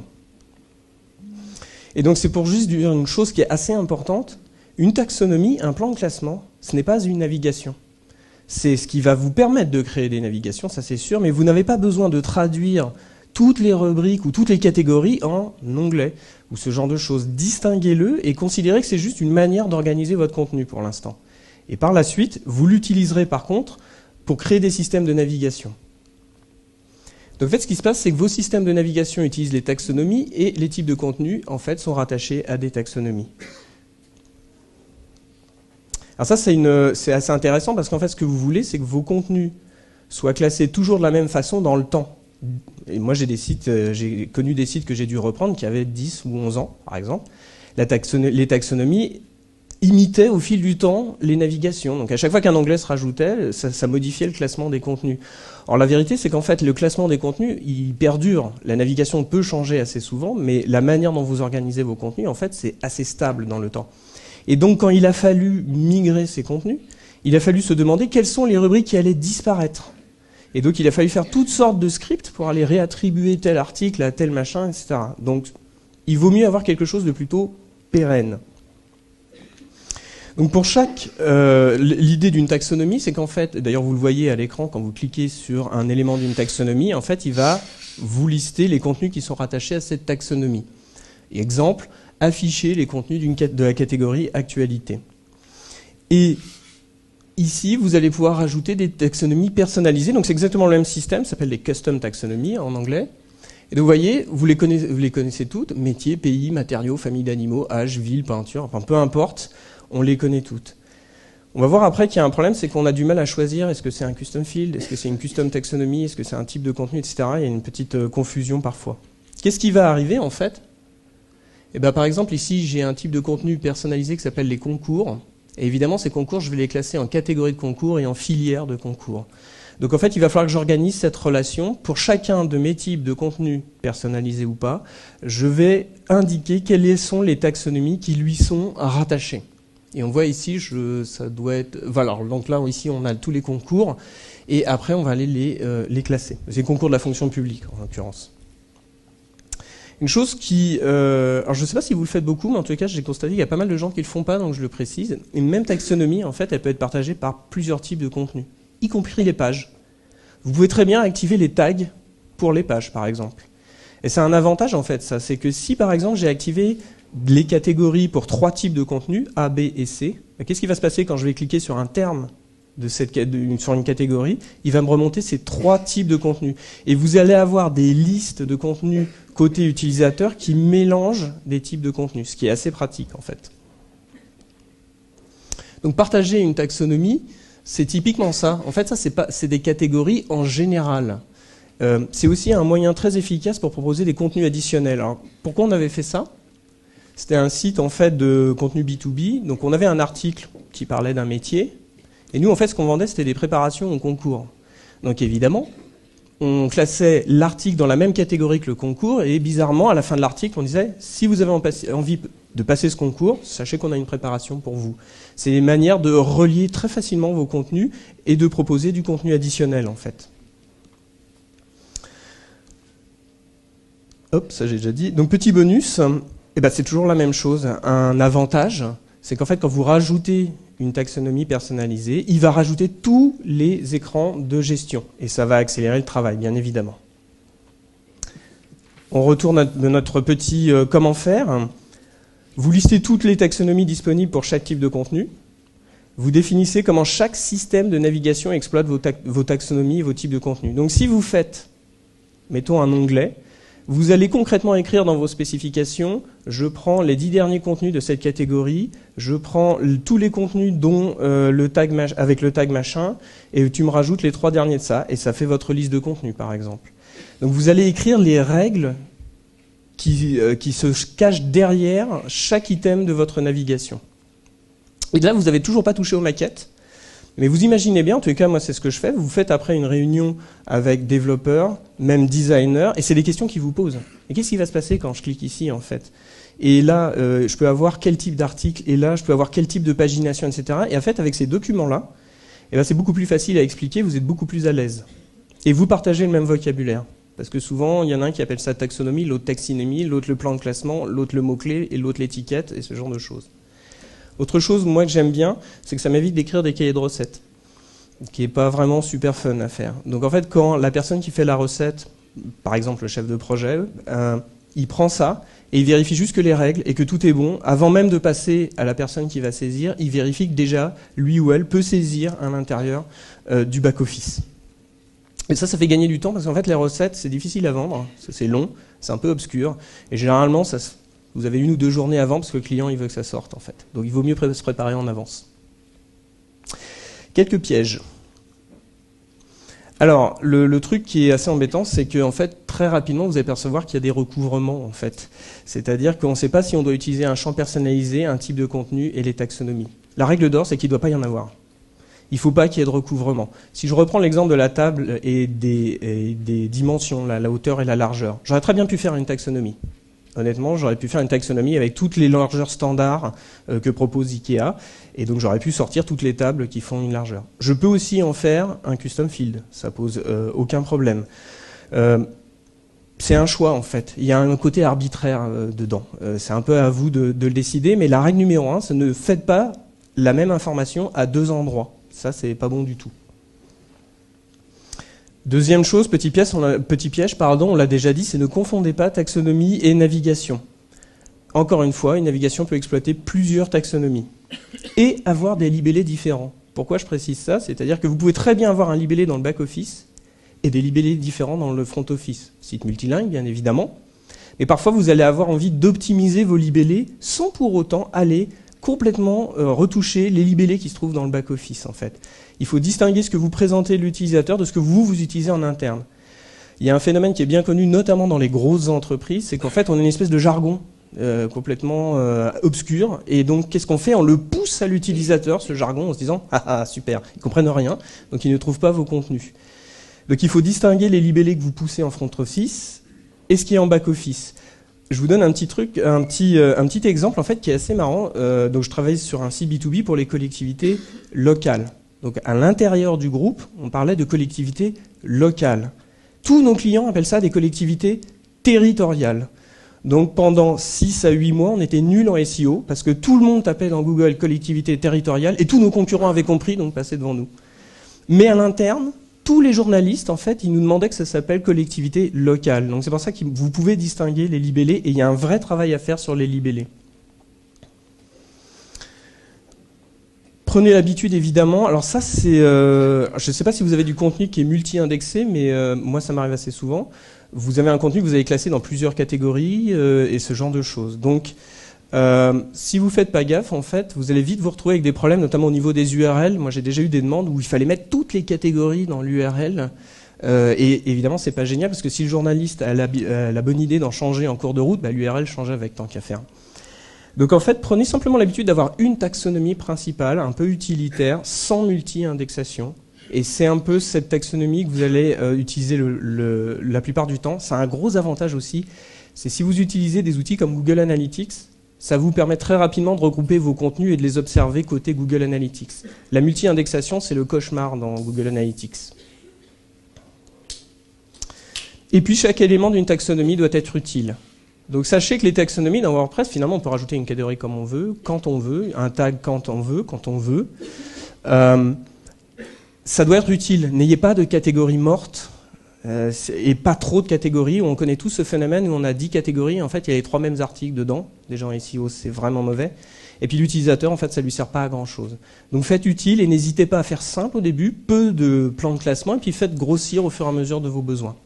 Et donc c'est pour juste dire une chose qui est assez importante, une taxonomie, un plan de classement, ce n'est pas une navigation. C'est ce qui va vous permettre de créer des navigations, ça c'est sûr, mais vous n'avez pas besoin de traduire toutes les rubriques ou toutes les catégories en onglet, ou ce genre de choses. Distinguez-le et considérez que c'est juste une manière d'organiser votre contenu pour l'instant. Et par la suite, vous l'utiliserez par contre pour créer des systèmes de navigation. Donc en fait, ce qui se passe, c'est que vos systèmes de navigation utilisent les taxonomies et les types de contenus, en fait, sont rattachés à des taxonomies. Alors ça, c'est assez intéressant parce qu'en fait, ce que vous voulez, c'est que vos contenus soient classés toujours de la même façon dans le temps. Et moi, j'ai des sites, euh, j'ai connu des sites que j'ai dû reprendre qui avaient dix ou onze ans, par exemple. La taxono- les taxonomies imitaient au fil du temps les navigations. Donc à chaque fois qu'un onglet se rajoutait, ça, ça modifiait le classement des contenus. Alors la vérité, c'est qu'en fait, le classement des contenus, il perdure. La navigation peut changer assez souvent, mais la manière dont vous organisez vos contenus, en fait, c'est assez stable dans le temps. Et donc, quand il a fallu migrer ces contenus, il a fallu se demander quelles sont les rubriques qui allaient disparaître. Et donc, il a fallu faire toutes sortes de scripts pour aller réattribuer tel article à tel machin, et cetera. Donc, il vaut mieux avoir quelque chose de plutôt pérenne. Donc pour chaque, euh, l'idée d'une taxonomie, c'est qu'en fait, d'ailleurs vous le voyez à l'écran quand vous cliquez sur un élément d'une taxonomie, en fait il va vous lister les contenus qui sont rattachés à cette taxonomie. Et exemple, afficher les contenus d'une, de la catégorie actualité. Et ici, vous allez pouvoir ajouter des taxonomies personnalisées, donc c'est exactement le même système, ça s'appelle les custom taxonomies en anglais. Et donc vous voyez, vous les connaissez, vous les connaissez toutes, métiers, pays, matériaux, famille d'animaux, âge, ville, peinture, enfin peu importe. On les connaît toutes. On va voir après qu'il y a un problème, c'est qu'on a du mal à choisir, est-ce que c'est un custom field, est-ce que c'est une custom taxonomie, est-ce que c'est un type de contenu, et cetera. Il y a une petite euh, confusion parfois. Qu'est-ce qui va arriver en fait? Eh ben, par exemple, ici, j'ai un type de contenu personnalisé qui s'appelle les concours. Et évidemment, ces concours, je vais les classer en catégories de concours et en filières de concours. Donc en fait, il va falloir que j'organise cette relation. Pour chacun de mes types de contenus, personnalisés ou pas, je vais indiquer quelles sont les taxonomies qui lui sont rattachées. Et on voit ici, je, ça doit être... Voilà, donc là, ici, on a tous les concours. Et après, on va aller les, euh, les classer. C'est les concours de la fonction publique, en l'occurrence. Une chose qui... Euh, alors, je ne sais pas si vous le faites beaucoup, mais en tout cas, j'ai constaté qu'il y a pas mal de gens qui ne le font pas, donc je le précise. Une même taxonomie, en fait, elle peut être partagée par plusieurs types de contenus, y compris les pages. Vous pouvez très bien activer les tags pour les pages, par exemple. Et c'est un avantage, en fait, ça. C'est que si, par exemple, j'ai activé les catégories pour trois types de contenus, A, B et C, qu'est-ce qui va se passer quand je vais cliquer sur un terme de cette, de, sur une catégorie? Il va me remonter ces trois types de contenus. Et vous allez avoir des listes de contenus côté utilisateur qui mélangent des types de contenus, ce qui est assez pratique en fait. Donc partager une taxonomie, c'est typiquement ça. En fait, ça, c'est pas, c'est des catégories en général. Euh, c'est aussi un moyen très efficace pour proposer des contenus additionnels. Alors, pourquoi on avait fait ça? C'était un site en fait de contenu B deux B. Donc on avait un article qui parlait d'un métier. Et nous, en fait, ce qu'on vendait, c'était des préparations au concours. Donc évidemment, on classait l'article dans la même catégorie que le concours. Et bizarrement, à la fin de l'article, on disait, si vous avez envie de passer ce concours, sachez qu'on a une préparation pour vous. C'est une manière de relier très facilement vos contenus et de proposer du contenu additionnel, en fait. Hop, ça j'ai déjà dit. Donc petit bonus. Eh ben, c'est toujours la même chose. Un avantage, c'est qu'en fait, quand vous rajoutez une taxonomie personnalisée, il va rajouter tous les écrans de gestion. Et ça va accélérer le travail, bien évidemment. On retourne à notre petit euh, comment faire. Vous listez toutes les taxonomies disponibles pour chaque type de contenu. Vous définissez comment chaque système de navigation exploite vos, ta vos taxonomies et vos types de contenu. Donc si vous faites, mettons un onglet, vous allez concrètement écrire dans vos spécifications, je prends les dix derniers contenus de cette catégorie, je prends tous les contenus dont, euh, le tag avec le tag machin, et tu me rajoutes les trois derniers de ça, et ça fait votre liste de contenus, par exemple. Donc vous allez écrire les règles qui, euh, qui se cachent derrière chaque item de votre navigation. Et là, vous n'avez toujours pas touché aux maquettes. Mais vous imaginez bien, en tout cas, moi c'est ce que je fais, vous faites après une réunion avec développeurs, même designers, et c'est des questions qu'ils vous posent. Et qu'est-ce qui va se passer quand je clique ici, en fait? Et là, euh, je peux avoir quel type d'article, et là, je peux avoir quel type de pagination, et cetera. Et en fait, avec ces documents-là, eh ben, c'est beaucoup plus facile à expliquer, vous êtes beaucoup plus à l'aise. Et vous partagez le même vocabulaire. Parce que souvent, il y en a un qui appelle ça taxonomie, l'autre taxinomie, l'autre le plan de classement, l'autre le mot-clé, et l'autre l'étiquette, et ce genre de choses. Autre chose, moi, que j'aime bien, c'est que ça m'évite d'écrire des cahiers de recettes, qui n'est pas vraiment super fun à faire. Donc en fait, quand la personne qui fait la recette, par exemple le chef de projet, euh, il prend ça et il vérifie juste que les règles et que tout est bon, avant même de passer à la personne qui va saisir, il vérifie que déjà, lui ou elle peut saisir à l'intérieur euh, du back-office. Et ça, ça fait gagner du temps, parce qu'en fait, les recettes, c'est difficile à vendre, c'est long, c'est un peu obscur, et généralement, ça se vous avez une ou deux journées avant parce que le client il veut que ça sorte en fait. Donc il vaut mieux se préparer en avance. Quelques pièges. Alors le, le truc qui est assez embêtant, c'est que en fait très rapidement vous allez percevoir qu'il y a des recouvrements en fait. C'est-à-dire qu'on ne sait pas si on doit utiliser un champ personnalisé, un type de contenu et les taxonomies. La règle d'or, c'est qu'il ne doit pas y en avoir. Il ne faut pas qu'il y ait de recouvrement. Si je reprends l'exemple de la table et des, et des dimensions, la, la hauteur et la largeur, j'aurais très bien pu faire une taxonomie. Honnêtement, j'aurais pu faire une taxonomie avec toutes les largeurs standards euh, que propose Ikea, et donc j'aurais pu sortir toutes les tables qui font une largeur. Je peux aussi en faire un custom field, ça pose euh, aucun problème. Euh, c'est un choix en fait, il y a un côté arbitraire euh, dedans. Euh, c'est un peu à vous de, de le décider, mais la règle numéro un, c'est ne faites pas la même information à deux endroits. Ça, c'est pas bon du tout. Deuxième chose, petit piège, on a, petit piège, pardon, on l'a déjà dit, c'est ne confondez pas taxonomie et navigation. Encore une fois, une navigation peut exploiter plusieurs taxonomies et avoir des libellés différents. Pourquoi je précise ça? C'est-à-dire que vous pouvez très bien avoir un libellé dans le back-office et des libellés différents dans le front-office. Site multilingue, bien évidemment, mais parfois vous allez avoir envie d'optimiser vos libellés sans pour autant aller complètement euh, retoucher les libellés qui se trouvent dans le back-office, en fait. Il faut distinguer ce que vous présentez à l'utilisateur de ce que vous, vous utilisez en interne. Il y a un phénomène qui est bien connu, notamment dans les grosses entreprises, c'est qu'en fait, on a une espèce de jargon euh, complètement euh, obscur, et donc, qu'est-ce qu'on fait? On le pousse à l'utilisateur, ce jargon, en se disant « Ah ah, super, ils comprennent rien, donc ils ne trouvent pas vos contenus ». Donc il faut distinguer les libellés que vous poussez en front office et ce qui est en back office. Je vous donne un petit truc, un petit, euh, un petit exemple en fait qui est assez marrant. Euh, donc je travaille sur un site B deux B pour les collectivités locales. Donc à l'intérieur du groupe, on parlait de collectivités locales. Tous nos clients appellent ça des collectivités territoriales. Donc pendant six à huit mois, on était nuls en S E O parce que tout le monde tapait dans Google collectivité territoriale et tous nos concurrents avaient compris, donc passaient devant nous. Mais à l'interne, tous les journalistes, en fait, ils nous demandaient que ça s'appelle collectivité locale. Donc c'est pour ça que vous pouvez distinguer les libellés et il y a un vrai travail à faire sur les libellés. Prenez l'habitude, évidemment. Alors ça, c'est... Euh, je ne sais pas si vous avez du contenu qui est multi-indexé, mais euh, moi, ça m'arrive assez souvent. Vous avez un contenu que vous avez classé dans plusieurs catégories euh, et ce genre de choses. Donc, euh, si vous ne faites pas gaffe, en fait, vous allez vite vous retrouver avec des problèmes, notamment au niveau des U R L. Moi, j'ai déjà eu des demandes où il fallait mettre toutes les catégories dans l'U R L. Euh, et évidemment, c'est pas génial parce que si le journaliste a la, a la bonne idée d'en changer en cours de route, bah, l'U R L change avec, tant qu'à faire. Donc en fait, prenez simplement l'habitude d'avoir une taxonomie principale, un peu utilitaire, sans multi-indexation. Et c'est un peu cette taxonomie que vous allez euh, utiliser le, le, la plupart du temps. C'est un gros avantage aussi, c'est si vous utilisez des outils comme Google Analytics, ça vous permet très rapidement de regrouper vos contenus et de les observer côté Google Analytics. La multi-indexation, c'est le cauchemar dans Google Analytics. Et puis chaque élément d'une taxonomie doit être utile. Donc sachez que les taxonomies dans WordPress, finalement, on peut rajouter une catégorie comme on veut, quand on veut, un tag quand on veut, quand on veut. Euh, ça doit être utile. N'ayez pas de catégories mortes euh, et pas trop de catégories. On connaît tous ce phénomène où on a dix catégories. En fait, il y a les trois mêmes articles dedans. Déjà en S E O, c'est vraiment mauvais. Et puis l'utilisateur, en fait, ça lui sert pas à grand-chose. Donc faites utile et n'hésitez pas à faire simple au début, peu de plans de classement, et puis faites grossir au fur et à mesure de vos besoins.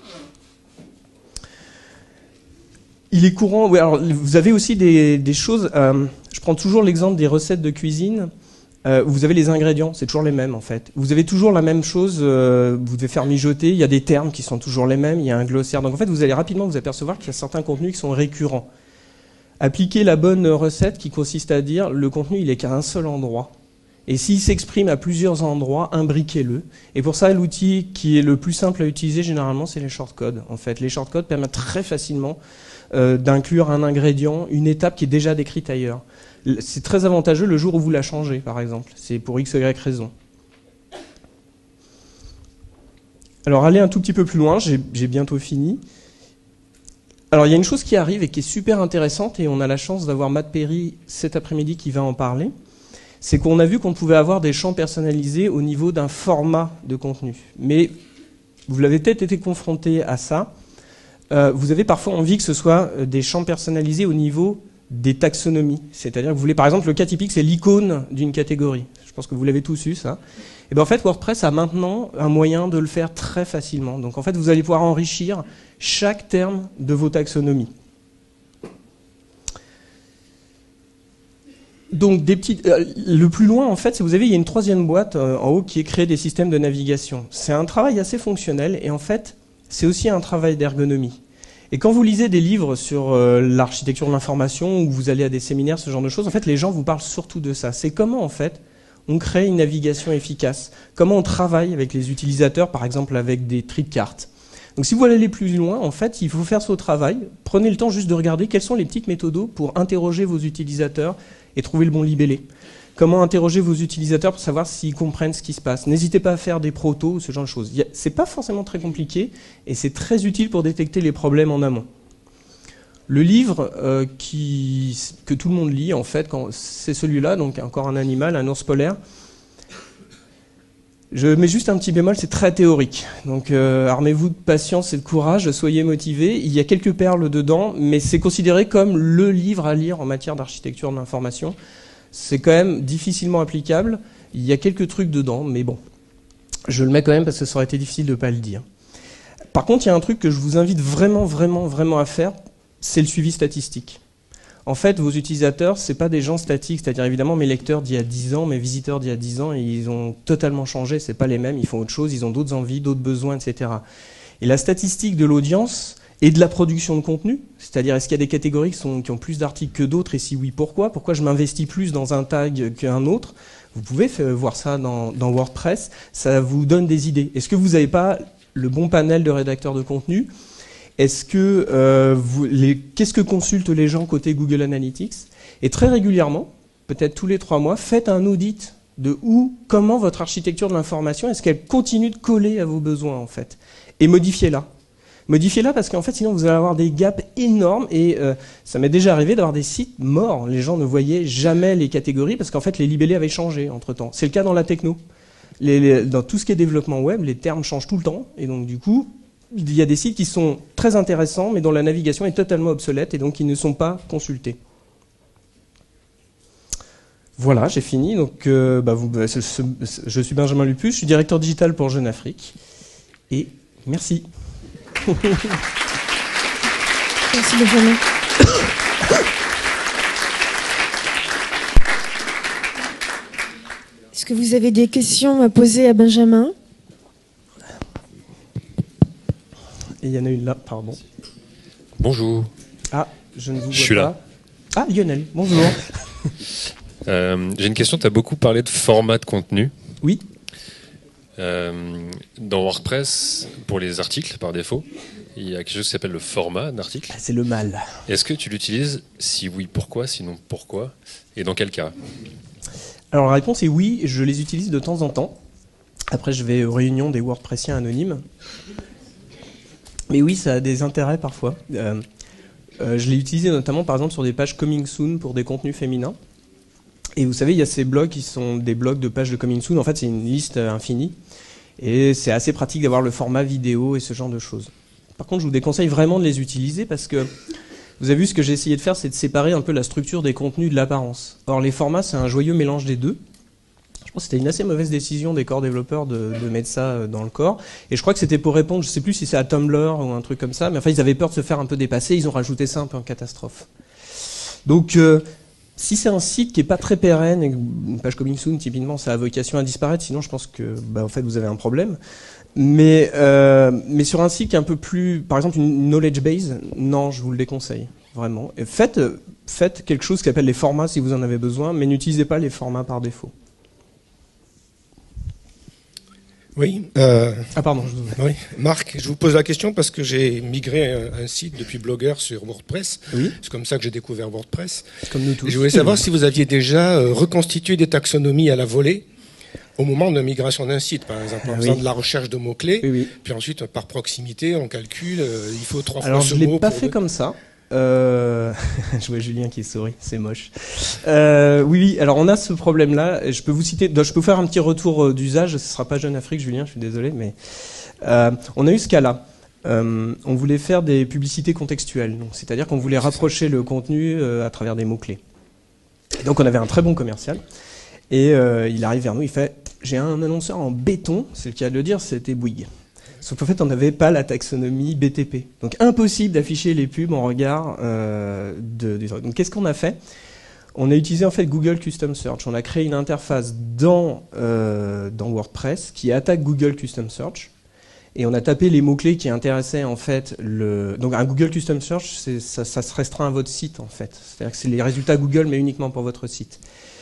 Il est courant, oui, alors vous avez aussi des, des choses, euh, je prends toujours l'exemple des recettes de cuisine, euh, vous avez les ingrédients, c'est toujours les mêmes en fait. Vous avez toujours la même chose, euh, vous devez faire mijoter, il y a des termes qui sont toujours les mêmes, il y a un glossaire, donc en fait vous allez rapidement vous apercevoir qu'il y a certains contenus qui sont récurrents. Appliquez la bonne recette qui consiste à dire le contenu il est qu'à un seul endroit. Et s'il s'exprime à plusieurs endroits, imbriquez-le. Et pour ça, l'outil qui est le plus simple à utiliser généralement, c'est les shortcodes. En fait, les shortcodes permettent très facilement euh, d'inclure un ingrédient, une étape qui est déjà décrite ailleurs. C'est très avantageux le jour où vous la changez, par exemple. C'est pour X, Y raison. Alors, allez un tout petit peu plus loin, j'ai bientôt fini. Alors, il y a une chose qui arrive et qui est super intéressante, et on a la chance d'avoir Matt Perry cet après-midi qui va en parler. C'est qu'on a vu qu'on pouvait avoir des champs personnalisés au niveau d'un format de contenu. Mais vous l'avez peut-être été confronté à ça. Euh, vous avez parfois envie que ce soit des champs personnalisés au niveau des taxonomies. C'est-à-dire que vous voulez, par exemple, le cas typique, c'est l'icône d'une catégorie. Je pense que vous l'avez tous eu, ça. Et bien en fait, WordPress a maintenant un moyen de le faire très facilement. Donc en fait, vous allez pouvoir enrichir chaque terme de vos taxonomies. Donc, des petites, euh, le plus loin, en fait, c'est vous avez, il y a une troisième boîte euh, en haut qui est créer des systèmes de navigation. C'est un travail assez fonctionnel et en fait, c'est aussi un travail d'ergonomie. Et quand vous lisez des livres sur euh, l'architecture de l'information ou vous allez à des séminaires, ce genre de choses, en fait, les gens vous parlent surtout de ça. C'est comment, en fait, on crée une navigation efficace. Comment on travaille avec les utilisateurs, par exemple, avec des tris de cartes. Donc, si vous voulez aller plus loin, en fait, il faut faire ce travail. Prenez le temps juste de regarder quelles sont les petites méthodos pour interroger vos utilisateurs et trouver le bon libellé. Comment interroger vos utilisateurs pour savoir s'ils comprennent ce qui se passe. N'hésitez pas à faire des protos ou ce genre de choses. C'est pas forcément très compliqué et c'est très utile pour détecter les problèmes en amont. Le livre euh, qui, que tout le monde lit, en fait, c'est celui-là, donc encore un animal, un ours polaire. Je mets juste un petit bémol, c'est très théorique. Donc euh, armez-vous de patience et de courage, soyez motivés. Il y a quelques perles dedans, mais c'est considéré comme le livre à lire en matière d'architecture de l'information. C'est quand même difficilement applicable. Il y a quelques trucs dedans, mais bon. Je le mets quand même parce que ça aurait été difficile de ne pas le dire. Par contre, il y a un truc que je vous invite vraiment, vraiment, vraiment à faire, c'est le suivi statistique. En fait, vos utilisateurs, ce n'est pas des gens statiques, c'est-à-dire évidemment mes lecteurs d'il y a dix ans, mes visiteurs d'il y a dix ans, et ils ont totalement changé, ce n'est pas les mêmes, ils font autre chose, ils ont d'autres envies, d'autres besoins, et cetera. Et la statistique de l'audience et de la production de contenu, c'est-à-dire est-ce qu'il y a des catégories qui, sont, qui ont plus d'articles que d'autres, et si oui, pourquoi? Pourquoi je m'investis plus dans un tag qu'un autre? Vous pouvez voir ça dans, dans WordPress, ça vous donne des idées. Est-ce que vous n'avez pas le bon panel de rédacteurs de contenu? Est-ce que euh, vous, les, qu'est-ce que consultent les gens côté Google Analytics? Et très régulièrement, peut-être tous les trois mois, faites un audit de où, comment votre architecture de l'information, est-ce qu'elle continue de coller à vos besoins en fait? Et modifiez-la. Modifiez-la parce qu'en fait, sinon vous allez avoir des gaps énormes et euh, ça m'est déjà arrivé d'avoir des sites morts. Les gens ne voyaient jamais les catégories parce qu'en fait, les libellés avaient changé entre-temps. C'est le cas dans la techno. Les, les, dans tout ce qui est développement web, les termes changent tout le temps et donc du coup, il y a des sites qui sont très intéressants, mais dont la navigation est totalement obsolète et donc qui ne sont pas consultés. Voilà, j'ai fini. Donc, euh, bah, vous, bah, ce, ce, je suis Benjamin Lupus, je suis directeur digital pour Jeune Afrique. Et merci. Merci Benjamin. Est-ce que vous avez des questions à poser à Benjamin ? Et il y en a une là, pardon. Bonjour. Ah, je ne vous vois je suis pas. Là. Ah, Lionel, bonjour. euh, J'ai une question, tu as beaucoup parlé de format de contenu. Oui. Euh, dans WordPress, pour les articles, par défaut, il y a quelque chose qui s'appelle le format d'article. Ah, c'est le mal. Est-ce que tu l'utilises? Si oui, pourquoi? Sinon, pourquoi? Et dans quel cas? Alors la réponse est oui, je les utilise de temps en temps. Après, je vais aux réunions des WordPressiens anonymes. Mais oui, ça a des intérêts parfois. Euh, Euh, je l'ai utilisé notamment par exemple sur des pages coming soon pour des contenus féminins. Et vous savez, il y a ces blogs qui sont des blogs de pages de coming soon. En fait, c'est une liste infinie. Et c'est assez pratique d'avoir le format vidéo et ce genre de choses. Par contre, je vous déconseille vraiment de les utiliser parce que vous avez vu, ce que j'ai essayé de faire, c'est de séparer un peu la structure des contenus de l'apparence. Or, les formats, c'est un joyeux mélange des deux. Je pense que c'était une assez mauvaise décision des corps développeurs de, de mettre ça dans le corps. Et je crois que c'était pour répondre, je ne sais plus si c'est à Tumblr ou un truc comme ça, mais enfin, ils avaient peur de se faire un peu dépasser, ils ont rajouté ça un peu en catastrophe. Donc, euh, si c'est un site qui n'est pas très pérenne, et une page coming soon, typiquement, ça a vocation à disparaître, sinon je pense que bah, en fait, vous avez un problème. Mais, euh, mais sur un site qui est un peu plus, par exemple une knowledge base, non, je vous le déconseille, vraiment. Et faites, faites quelque chose qui s'appelle les formats si vous en avez besoin, mais n'utilisez pas les formats par défaut. Oui. Euh, ah pardon. Je vous... Oui, Marc, je vous pose la question parce que j'ai migré un, un site depuis Blogger sur WordPress. Oui. C'est comme ça que j'ai découvert WordPress. Comme nous tous. Et je voulais savoir si vous aviez déjà euh, reconstitué des taxonomies à la volée au moment de la migration d'un site, par exemple, en ah, faisant oui. de la recherche de mots-clés. Oui, oui. Puis ensuite, par proximité, on calcule, euh, il faut trois Alors, fois ce mot. Alors, je ne l'ai pas pour fait de... comme ça. Euh... je vois Julien qui sourit, c'est moche. Euh, oui, oui, alors on a ce problème-là. Je peux vous citer, je peux vous faire un petit retour d'usage. Ce ne sera pas Jeune Afrique, Julien, je suis désolé, mais euh, on a eu ce cas-là. Euh, on voulait faire des publicités contextuelles, c'est-à-dire qu'on voulait rapprocher le contenu euh, à travers des mots-clés. Donc on avait un très bon commercial, et euh, il arrive vers nous, il fait « J'ai un annonceur en béton », c'est le cas de le dire, c'était Bouygues. Sauf qu'en fait, on n'avait pas la taxonomie B T P. Donc, impossible d'afficher les pubs en regard euh, de, de... Donc, qu'est-ce qu'on a fait? On a utilisé en fait Google Custom Search. On a créé une interface dans, euh, dans WordPress qui attaque Google Custom Search. Et on a tapé les mots-clés qui intéressaient en fait le... Donc, un Google Custom Search, ça, ça se restreint à votre site en fait. C'est-à-dire que c'est les résultats Google, mais uniquement pour votre site.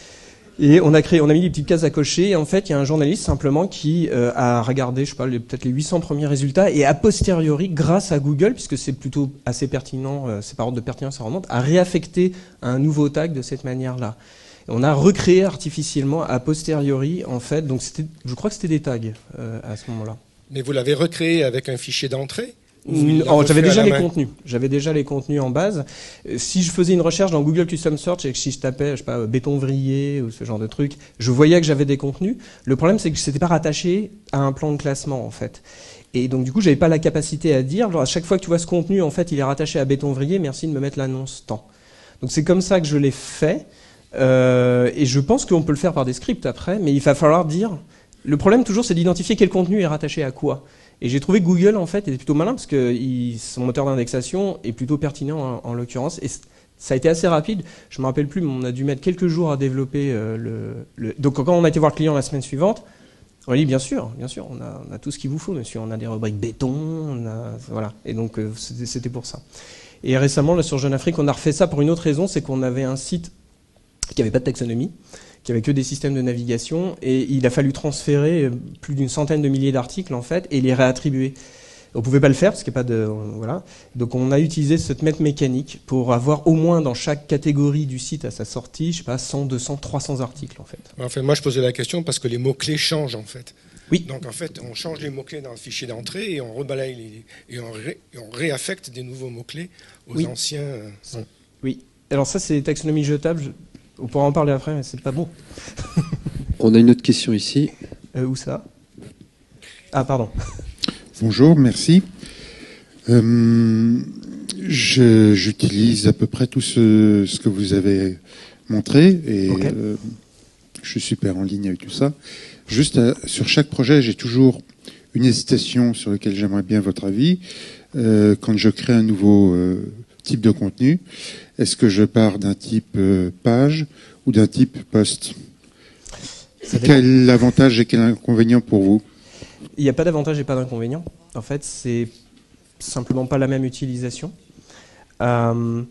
Et on a créé, on a mis des petites cases à cocher. Et en fait, il y a un journaliste simplement qui euh, a regardé, je sais pas, peut-être les huit cents premiers résultats, et a posteriori, grâce à Google, puisque c'est plutôt assez pertinent, euh, c'est par ordre de pertinence, ça remonte, a réaffecté un nouveau tag de cette manière-là. On a recréé artificiellement a posteriori, en fait. Donc c'était, je crois que c'était des tags euh, à ce moment-là. Mais vous l'avez recréé avec un fichier d'entrée? Oh, j'avais déjà les contenus. J'avais déjà les contenus en base. Si je faisais une recherche dans Google Custom Search et que si je tapais, je sais pas, béton vrillé ou ce genre de truc, je voyais que j'avais des contenus. Le problème, c'est que c'était pas rattaché à un plan de classement, en fait. Et donc, du coup, j'avais pas la capacité à dire, genre, à chaque fois que tu vois ce contenu, en fait, il est rattaché à béton vrillé, merci de me mettre l'annonce temps. Donc, c'est comme ça que je l'ai fait. Euh, et je pense qu'on peut le faire par des scripts après, mais il va falloir dire... Le problème, toujours, c'est d'identifier quel contenu est rattaché à quoi. Et j'ai trouvé que Google, en fait, était plutôt malin parce que il, son moteur d'indexation est plutôt pertinent en, en l'occurrence. Et ça a été assez rapide. Je ne me rappelle plus, mais on a dû mettre quelques jours à développer euh, le, le... Donc, quand on a été voir le client la semaine suivante, on a dit, bien sûr, bien sûr, on a, on a tout ce qu'il vous faut, monsieur. On a des rubriques béton, on a... Voilà. Et donc, euh, c'était pour ça. Et récemment, là, sur Jeune Afrique, on a refait ça pour une autre raison, c'est qu'on avait un site qui n'avait pas de taxonomie, qui avait que des systèmes de navigation, et il a fallu transférer plus d'une centaine de milliers d'articles, en fait, et les réattribuer. On ne pouvait pas le faire, parce qu'il n'y a pas de... Voilà. Donc on a utilisé cette même mécanique pour avoir au moins dans chaque catégorie du site à sa sortie, je sais pas, cent, deux cents, trois cents articles, en fait. En fait, moi, je posais la question parce que les mots-clés changent, en fait. Oui. Donc, en fait, on change les mots-clés dans le fichier d'entrée et on rebalaye les... et on, ré... et on réaffecte des nouveaux mots-clés aux oui. anciens... Oui. oui. Alors ça, c'est des taxonomies jetables. On pourra en parler après, mais c'est pas bon. On a une autre question ici. Euh, où ça? Ah, pardon. Bonjour, merci. Euh, je, j'utilise à peu près tout ce, ce que vous avez montré et okay. euh, je suis super en ligne avec tout ça. Juste à, sur chaque projet, j'ai toujours une hésitation sur laquelle j'aimerais bien votre avis. Euh, quand je crée un nouveau euh, type de contenu, est-ce que je pars d'un type euh, page ou d'un type post? Quel avantage et quel inconvénient pour vous? Il n'y a pas d'avantage et pas d'inconvénient. En fait, c'est simplement pas la même utilisation. Euh,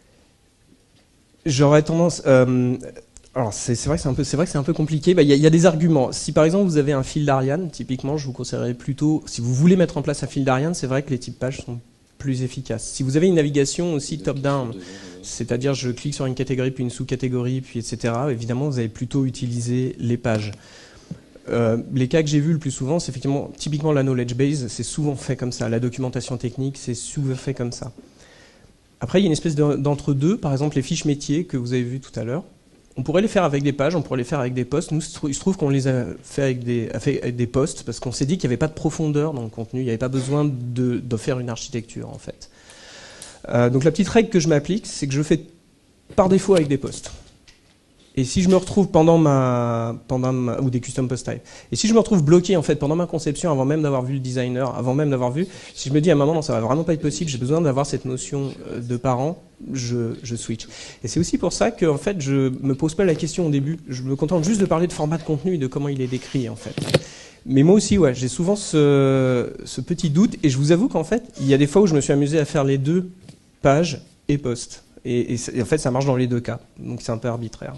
J'aurais tendance... Euh, alors, c'est vrai que c'est un peu, c'est vrai que c'est un peu compliqué. Bah, y, y a des arguments. Si par exemple vous avez un fil d'Ariane, typiquement, je vous conseillerais plutôt... Si vous voulez mettre en place un fil d'Ariane, c'est vrai que les types pages sont plus efficaces. Si vous avez une navigation aussi top-down, c'est-à-dire je clique sur une catégorie, puis une sous-catégorie, puis et cetera, évidemment, vous allez plutôt utiliser les pages. Euh, les cas que j'ai vus le plus souvent, c'est effectivement, typiquement la knowledge base, c'est souvent fait comme ça. La documentation technique, c'est souvent fait comme ça. Après, il y a une espèce de- d'entre-deux, par exemple les fiches métiers que vous avez vues tout à l'heure. On pourrait les faire avec des pages, on pourrait les faire avec des posts. Nous, il se trouve qu'on les a fait avec des, a fait avec des posts parce qu'on s'est dit qu'il n'y avait pas de profondeur dans le contenu, il n'y avait pas besoin de, de faire une architecture en fait. Euh, donc la petite règle que je m'applique, c'est que je fais par défaut avec des posts. Et si je me retrouve pendant ma, pendant ma, ou des custom post type. Et si je me retrouve bloqué en fait pendant ma conception, avant même d'avoir vu le designer, avant même d'avoir vu, si je me dis à un moment non, ça va vraiment pas être possible, j'ai besoin d'avoir cette notion de parent, je, je switch. Et c'est aussi pour ça que en fait je me pose pas la question au début, je me contente juste de parler de format de contenu et de comment il est décrit en fait. Mais moi aussi, ouais, j'ai souvent ce, ce petit doute et je vous avoue qu'en fait, il y a des fois où je me suis amusé à faire les deux, pages et posts. Et, et, et en fait, ça marche dans les deux cas, donc c'est un peu arbitraire.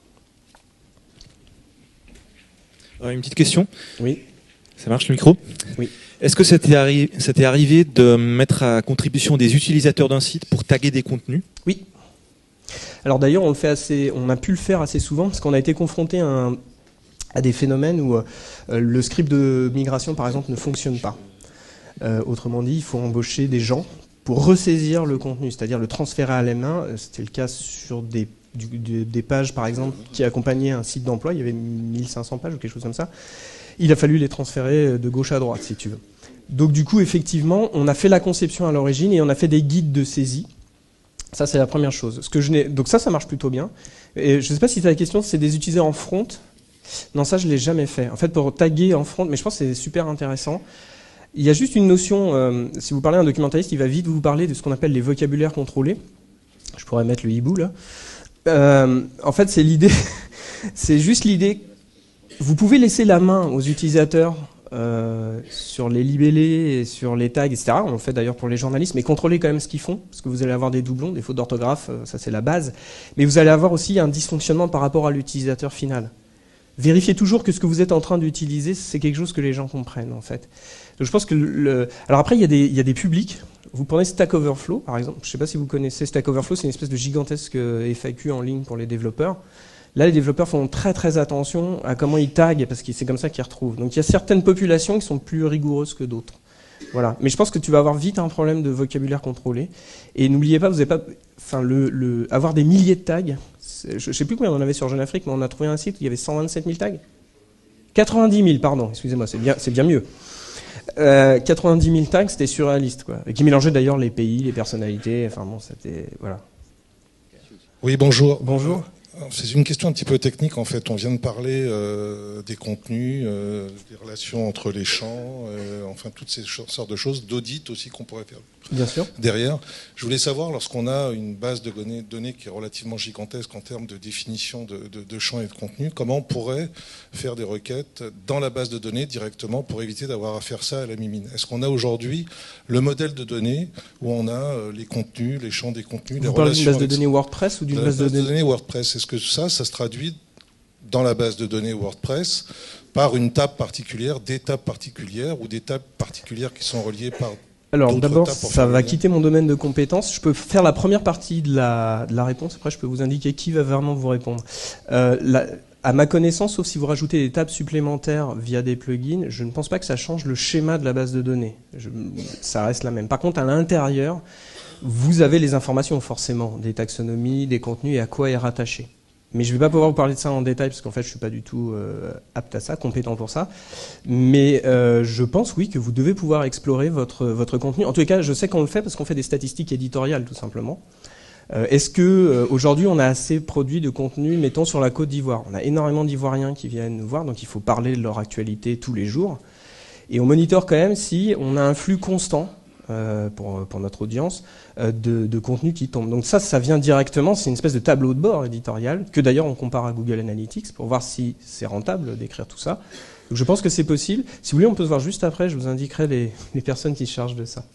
Une petite question. Oui. Ça marche le micro? Oui. Est-ce que ça t'est arri- ça t'est arrivé de mettre à contribution des utilisateurs d'un site pour taguer des contenus? Oui. Alors d'ailleurs, on le fait assez, on a pu le faire assez souvent parce qu'on a été confronté à, un, à des phénomènes où euh, le script de migration, par exemple, ne fonctionne pas. Euh, autrement dit, il faut embaucher des gens pour ressaisir le contenu, c'est-à-dire le transférer à la main. C'était le cas sur des Du, du, des pages, par exemple, qui accompagnaient un site d'emploi. Il y avait mille cinq cents pages ou quelque chose comme ça. Il a fallu les transférer de gauche à droite, si tu veux. Donc du coup, effectivement, on a fait la conception à l'origine et on a fait des guides de saisie. Ça, c'est la première chose. Ce que je n'ai... Donc ça, ça marche plutôt bien. Et je ne sais pas si tu as la question, c'est des utiliser en front. Non, ça, je ne l'ai jamais fait. En fait, pour taguer en front, mais je pense que c'est super intéressant. Il y a juste une notion, euh, si vous parlez à un documentaliste, il va vite vous parler de ce qu'on appelle les vocabulaires contrôlés. Je pourrais mettre le hibou, là. Euh, en fait, c'est l'idée, c'est juste l'idée. Vous pouvez laisser la main aux utilisateurs euh, sur les libellés, et sur les tags, et cetera. On le fait d'ailleurs pour les journalistes, mais contrôlez quand même ce qu'ils font, parce que vous allez avoir des doublons, des fautes d'orthographe, ça c'est la base. Mais vous allez avoir aussi un dysfonctionnement par rapport à l'utilisateur final. Vérifiez toujours que ce que vous êtes en train d'utiliser, c'est quelque chose que les gens comprennent, en fait. Donc je pense que le... Alors après, il y a des, il y a des publics. Vous prenez Stack Overflow, par exemple. Je ne sais pas si vous connaissez Stack Overflow, c'est une espèce de gigantesque F A Q en ligne pour les développeurs. Là, les développeurs font très très attention à comment ils taguent, parce que c'est comme ça qu'ils retrouvent. Donc il y a certaines populations qui sont plus rigoureuses que d'autres. Voilà. Mais je pense que tu vas avoir vite un problème de vocabulaire contrôlé. Et n'oubliez pas, vous n'avez pas... Enfin, le, le... avoir des milliers de tags... Je ne sais plus combien on en avait sur Jeune Afrique, mais on a trouvé un site où il y avait cent vingt-sept mille tags. quatre-vingt-dix mille, pardon, excusez-moi, c'est bien, c'est bien mieux. Euh, quatre-vingt-dix mille tags, c'était surréaliste, quoi. Et qui mélangeait d'ailleurs les pays, les personnalités, enfin bon, c'était... Voilà. Oui, bonjour. Bonjour. C'est une question un petit peu technique, en fait. On vient de parler euh, des contenus, euh, des relations entre les champs, euh, enfin toutes ces sortes de choses, d'audit aussi qu'on pourrait faire. Bien sûr. Derrière, je voulais savoir, lorsqu'on a une base de données, données qui est relativement gigantesque en termes de définition de, de, de champs et de contenus, comment on pourrait faire des requêtes dans la base de données directement pour éviter d'avoir à faire ça à la mimine? Est-ce qu'on a aujourd'hui le modèle de données où on a les contenus, les champs des contenus, Vous les parlez relations... d'une base de données WordPress ou d'une base, base de données, de données WordPress? Est-ce que ça, ça se traduit dans la base de données WordPress par une table particulière, des tables particulières ou des tables particulières qui sont reliées par... Alors d'abord, ça va quitter mon domaine de compétences. Je peux faire la première partie de la, de la réponse, après je peux vous indiquer qui va vraiment vous répondre. Euh, la, à ma connaissance, sauf si vous rajoutez des tables supplémentaires via des plugins, je ne pense pas que ça change le schéma de la base de données. Je, ça reste la même. Par contre, à l'intérieur, vous avez les informations forcément, des taxonomies, des contenus et à quoi est rattaché. Mais je ne vais pas pouvoir vous parler de ça en détail parce qu'en fait je ne suis pas du tout euh, apte à ça, compétent pour ça. Mais euh, je pense oui que vous devez pouvoir explorer votre, votre contenu. En tous les cas, je sais qu'on le fait parce qu'on fait des statistiques éditoriales tout simplement. Euh, Est-ce que euh, aujourd'hui on a assez produit de contenu, mettons sur la Côte d'Ivoire? On a énormément d'Ivoiriens qui viennent nous voir, donc il faut parler de leur actualité tous les jours. Et on monitore quand même si on a un flux constant. Euh, pour, pour notre audience, euh, de, de contenu qui tombe. Donc ça, ça vient directement, c'est une espèce de tableau de bord éditorial, que d'ailleurs on compare à Google Analytics, pour voir si c'est rentable d'écrire tout ça. Donc je pense que c'est possible. Si vous voulez, on peut se voir juste après, je vous indiquerai les, les personnes qui se chargent de ça.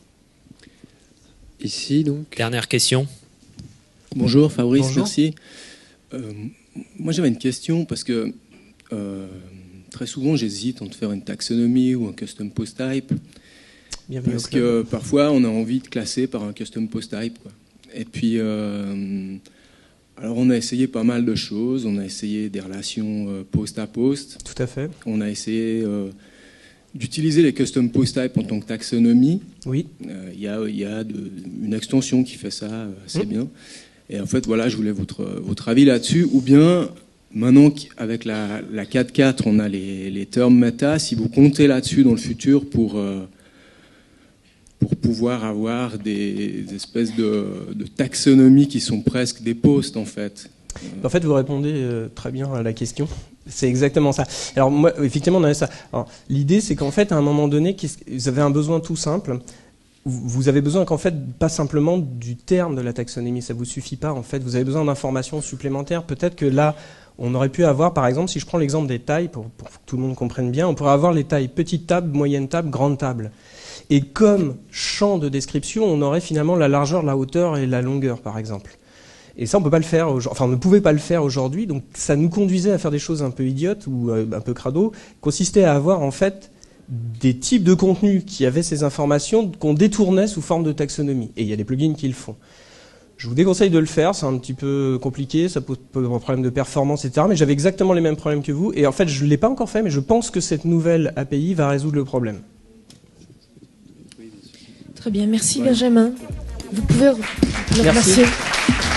Ici, donc. Dernière question. Bonjour Fabrice, Bonjour. merci. Euh, moi j'avais une question, parce que euh, très souvent j'hésite entre faire une taxonomie ou un custom post type. Bienvenue Parce au club. que parfois on a envie de classer par un custom post type, quoi. Et puis, euh, alors on a essayé pas mal de choses. On a essayé des relations euh, post à post. Tout à fait. On a essayé euh, d'utiliser les custom post types en tant que taxonomie. Oui. Il euh, y a, y a de, une extension qui fait ça assez mmh. bien. Et en fait, voilà, je voulais votre, votre avis là-dessus. Ou bien, maintenant qu'avec la, la quatre point quatre, on a les, les termes meta, si vous comptez là-dessus dans le futur pour, euh, pour pouvoir avoir des, des espèces de, de taxonomies qui sont presque des posts, en fait. En fait, vous répondez euh, très bien à la question. C'est exactement ça. Alors, moi, effectivement, on avait ça. L'idée, c'est qu'en fait, à un moment donné, vous avez un besoin tout simple. Vous avez besoin qu'en fait, pas simplement du terme de la taxonomie, ça vous suffit pas. En fait, vous avez besoin d'informations supplémentaires. Peut-être que là, on aurait pu avoir, par exemple, si je prends l'exemple des tailles, pour, pour que tout le monde comprenne bien, on pourrait avoir les tailles petite table, moyenne table, grande table. Et comme champ de description, on aurait finalement la largeur, la hauteur et la longueur, par exemple. Et ça, on peut pas le faire, enfin, on ne pouvait pas le faire aujourd'hui. Donc, ça nous conduisait à faire des choses un peu idiotes ou euh, un peu crado, consistait à avoir, en fait, des types de contenus qui avaient ces informations qu'on détournait sous forme de taxonomie. Et il y a des plugins qui le font. Je vous déconseille de le faire, c'est un petit peu compliqué, ça pose un problème de performance, et cetera. Mais j'avais exactement les mêmes problèmes que vous. Et en fait, je ne l'ai pas encore fait, mais je pense que cette nouvelle A P I va résoudre le problème. Très bien, merci Benjamin. Vous pouvez le remercier.